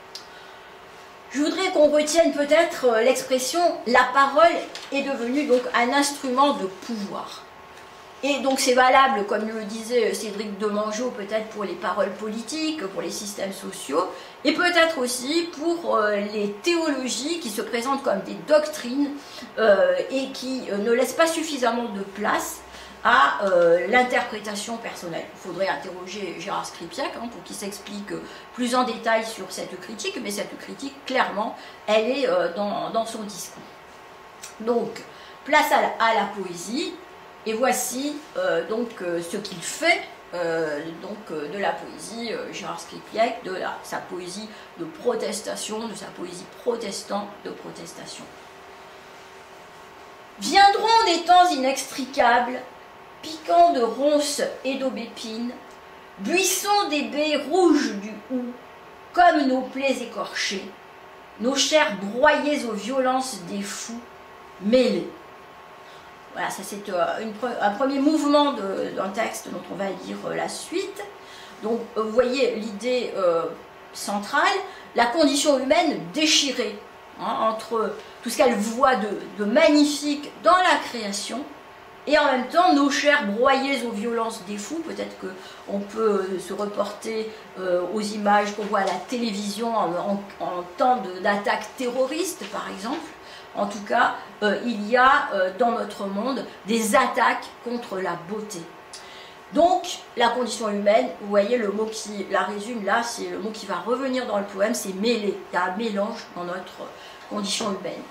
Je voudrais qu'on retienne peut-être l'expression « la parole est devenue donc un instrument de pouvoir ». Et donc c'est valable, comme le disait Cédric Demangeau, peut-être pour les paroles politiques, pour les systèmes sociaux, et peut-être aussi pour euh, les théologies qui se présentent comme des doctrines euh, et qui euh, ne laissent pas suffisamment de place à euh, l'interprétation personnelle. Il faudrait interroger Gérard Skripek hein, pour qu'il s'explique plus en détail sur cette critique, mais cette critique, clairement, elle est euh, dans, dans son discours. Donc, place à la, à la poésie, Et voici euh, donc euh, ce qu'il fait euh, donc, euh, de la poésie, euh, Gérard Skripek, de la, sa poésie de protestation, de sa poésie protestante de protestation. Viendront des temps inextricables, piquants de ronces et d'aubépines, buissons des baies rouges du houx, comme nos plaies écorchées, nos chairs broyées aux violences des fous, mêlées. Voilà, ça c'est un premier mouvement d'un texte dont on va lire la suite. Donc vous voyez l'idée euh, centrale, la condition humaine déchirée, hein, entre tout ce qu'elle voit de, de magnifique dans la création, et en même temps nos chairs broyées aux violences des fous. Peut-être qu'on peut se reporter euh, aux images qu'on voit à la télévision en, en, en temps d'attaque terroriste par exemple. En tout cas, euh, il y a euh, dans notre monde des attaques contre la beauté. Donc, la condition humaine, vous voyez le mot qui la résume là, c'est le mot qui va revenir dans le poème, c'est mêlé. Il y a un mélange dans notre condition humaine.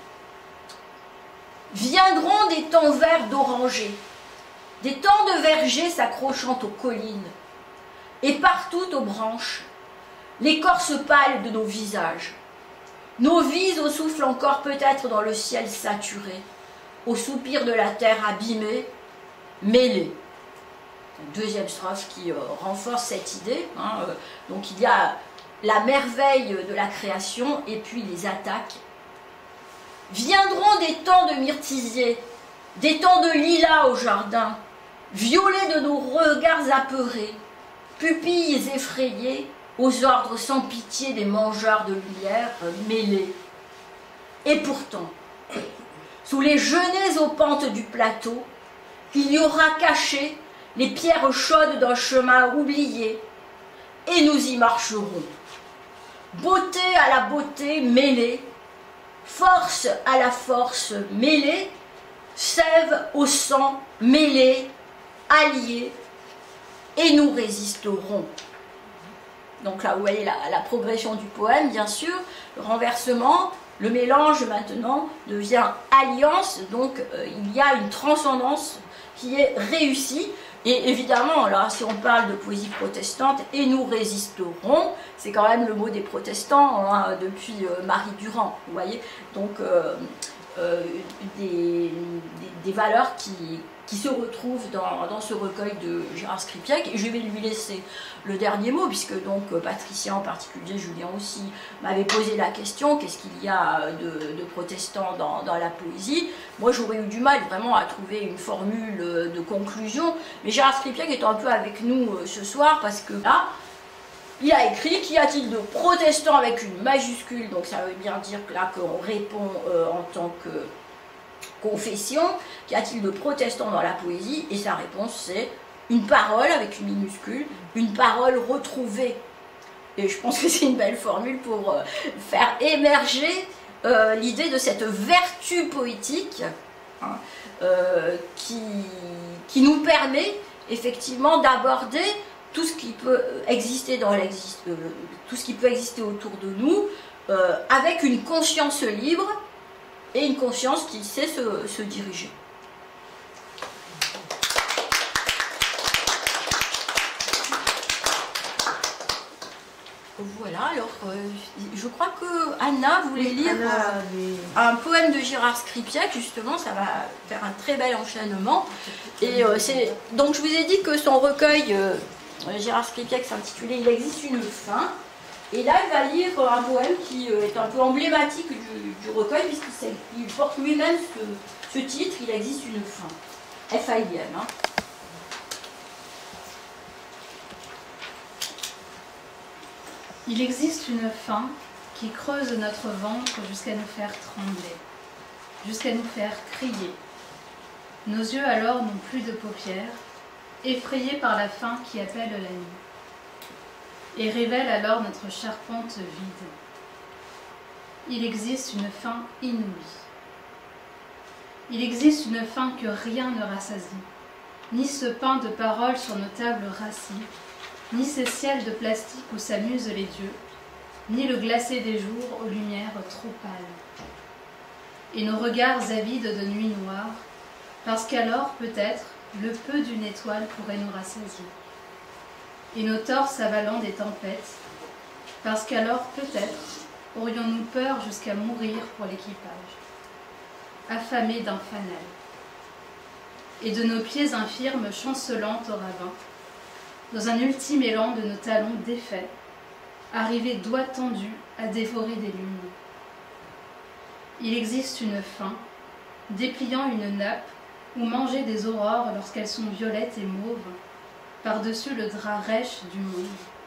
Viendront des temps verts d'oranger, des temps de vergers s'accrochant aux collines, et partout aux branches, l'écorce pâle de nos visages. Nos vies au souffle encore peut-être dans le ciel saturé, au soupir de la terre abîmée, mêlée. Deuxième strophe qui euh, renforce cette idée. Hein, euh, donc il y a la merveille de la création et puis les attaques. Viendront des temps de myrtisier, des temps de lilas au jardin, violets de nos regards apeurés, pupilles effrayées, aux ordres sans pitié des mangeurs de lumière mêlés. Et pourtant, sous les genêts aux pentes du plateau, il y aura caché les pierres chaudes d'un chemin oublié, et nous y marcherons. Beauté à la beauté mêlée, force à la force mêlée, sève au sang mêlée, alliée, et nous résisterons. Donc là, vous voyez la, la progression du poème, bien sûr, le renversement, le mélange maintenant devient alliance, donc euh, il y a une transcendance qui est réussie. Et évidemment, là, si on parle de poésie protestante, et nous résisterons, c'est quand même le mot des protestants hein, depuis euh, Marie Durand, vous voyez, donc euh, euh, des, des, des valeurs qui, qui se retrouvent dans, dans ce recueil de Gérard Skripek. Et je vais lui laisser le dernier mot, puisque donc Patricia en particulier, Julien aussi, m'avait posé la question, qu'est-ce qu'il y a de, de protestant dans, dans la poésie? Moi j'aurais eu du mal vraiment à trouver une formule de conclusion, mais Gérard Skripek est un peu avec nous ce soir, parce que là, il a écrit, qu'y a-t-il de protestant avec une majuscule, donc ça veut bien dire que là qu'on répond euh, en tant que confession, qu'y a-t-il de protestant dans la poésie? Et sa réponse c'est une parole avec une minuscule, une parole retrouvée. Et je pense que c'est une belle formule pour euh, faire émerger euh, l'idée de cette vertu poétique hein, euh, qui, qui nous permet effectivement d'aborder tout ce qui peut exister dans l'existe, euh, tout ce qui peut exister autour de nous euh, avec une conscience libre et une conscience qui sait se, se diriger. Voilà, alors euh, je crois que Anna voulait lire Anna, euh, un poème de Gérard Skripek, justement, ça va faire un très bel enchaînement. Et euh, c'est donc je vous ai dit que son recueil, euh, Gérard Skripek, s'intitulait Il existe une fin. Et là, il va lire un poème qui est un peu emblématique du, du recueil, puisqu'il porte lui-même ce, ce titre, Il existe une fin. F A I M. Hein. Il existe une fin qui creuse notre ventre jusqu'à nous faire trembler, jusqu'à nous faire crier. Nos yeux alors n'ont plus de paupières, effrayés par la faim qui appelle la nuit, et révèle alors notre charpente vide. Il existe une faim inouïe. Il existe une faim que rien ne rassasie, ni ce pain de paroles sur nos tables rassis, ni ces ciels de plastique où s'amusent les dieux, ni le glacé des jours aux lumières trop pâles. Et nos regards avides de nuit noire, parce qu'alors, peut-être, le peu d'une étoile pourrait nous rassasier. Et nos torses avalant des tempêtes, parce qu'alors peut-être aurions-nous peur jusqu'à mourir pour l'équipage, affamés d'un fanal. Et de nos pieds infirmes chancelant au ravin, dans un ultime élan de nos talons défaits, arriver doigts tendus à dévorer des lunes. Il existe une faim, dépliant une nappe, ou manger des aurores lorsqu'elles sont violettes et mauves, par-dessus le drap rêche du monde.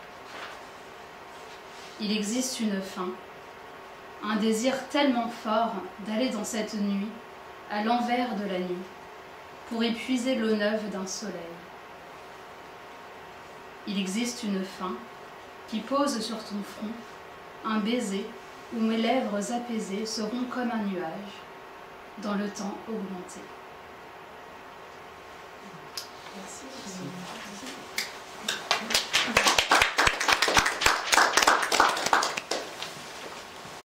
Il existe une faim, un désir tellement fort d'aller dans cette nuit, à l'envers de la nuit, pour épuiser l'eau neuve d'un soleil. Il existe une faim qui pose sur ton front un baiser où mes lèvres apaisées seront comme un nuage, dans le temps augmenté. Merci.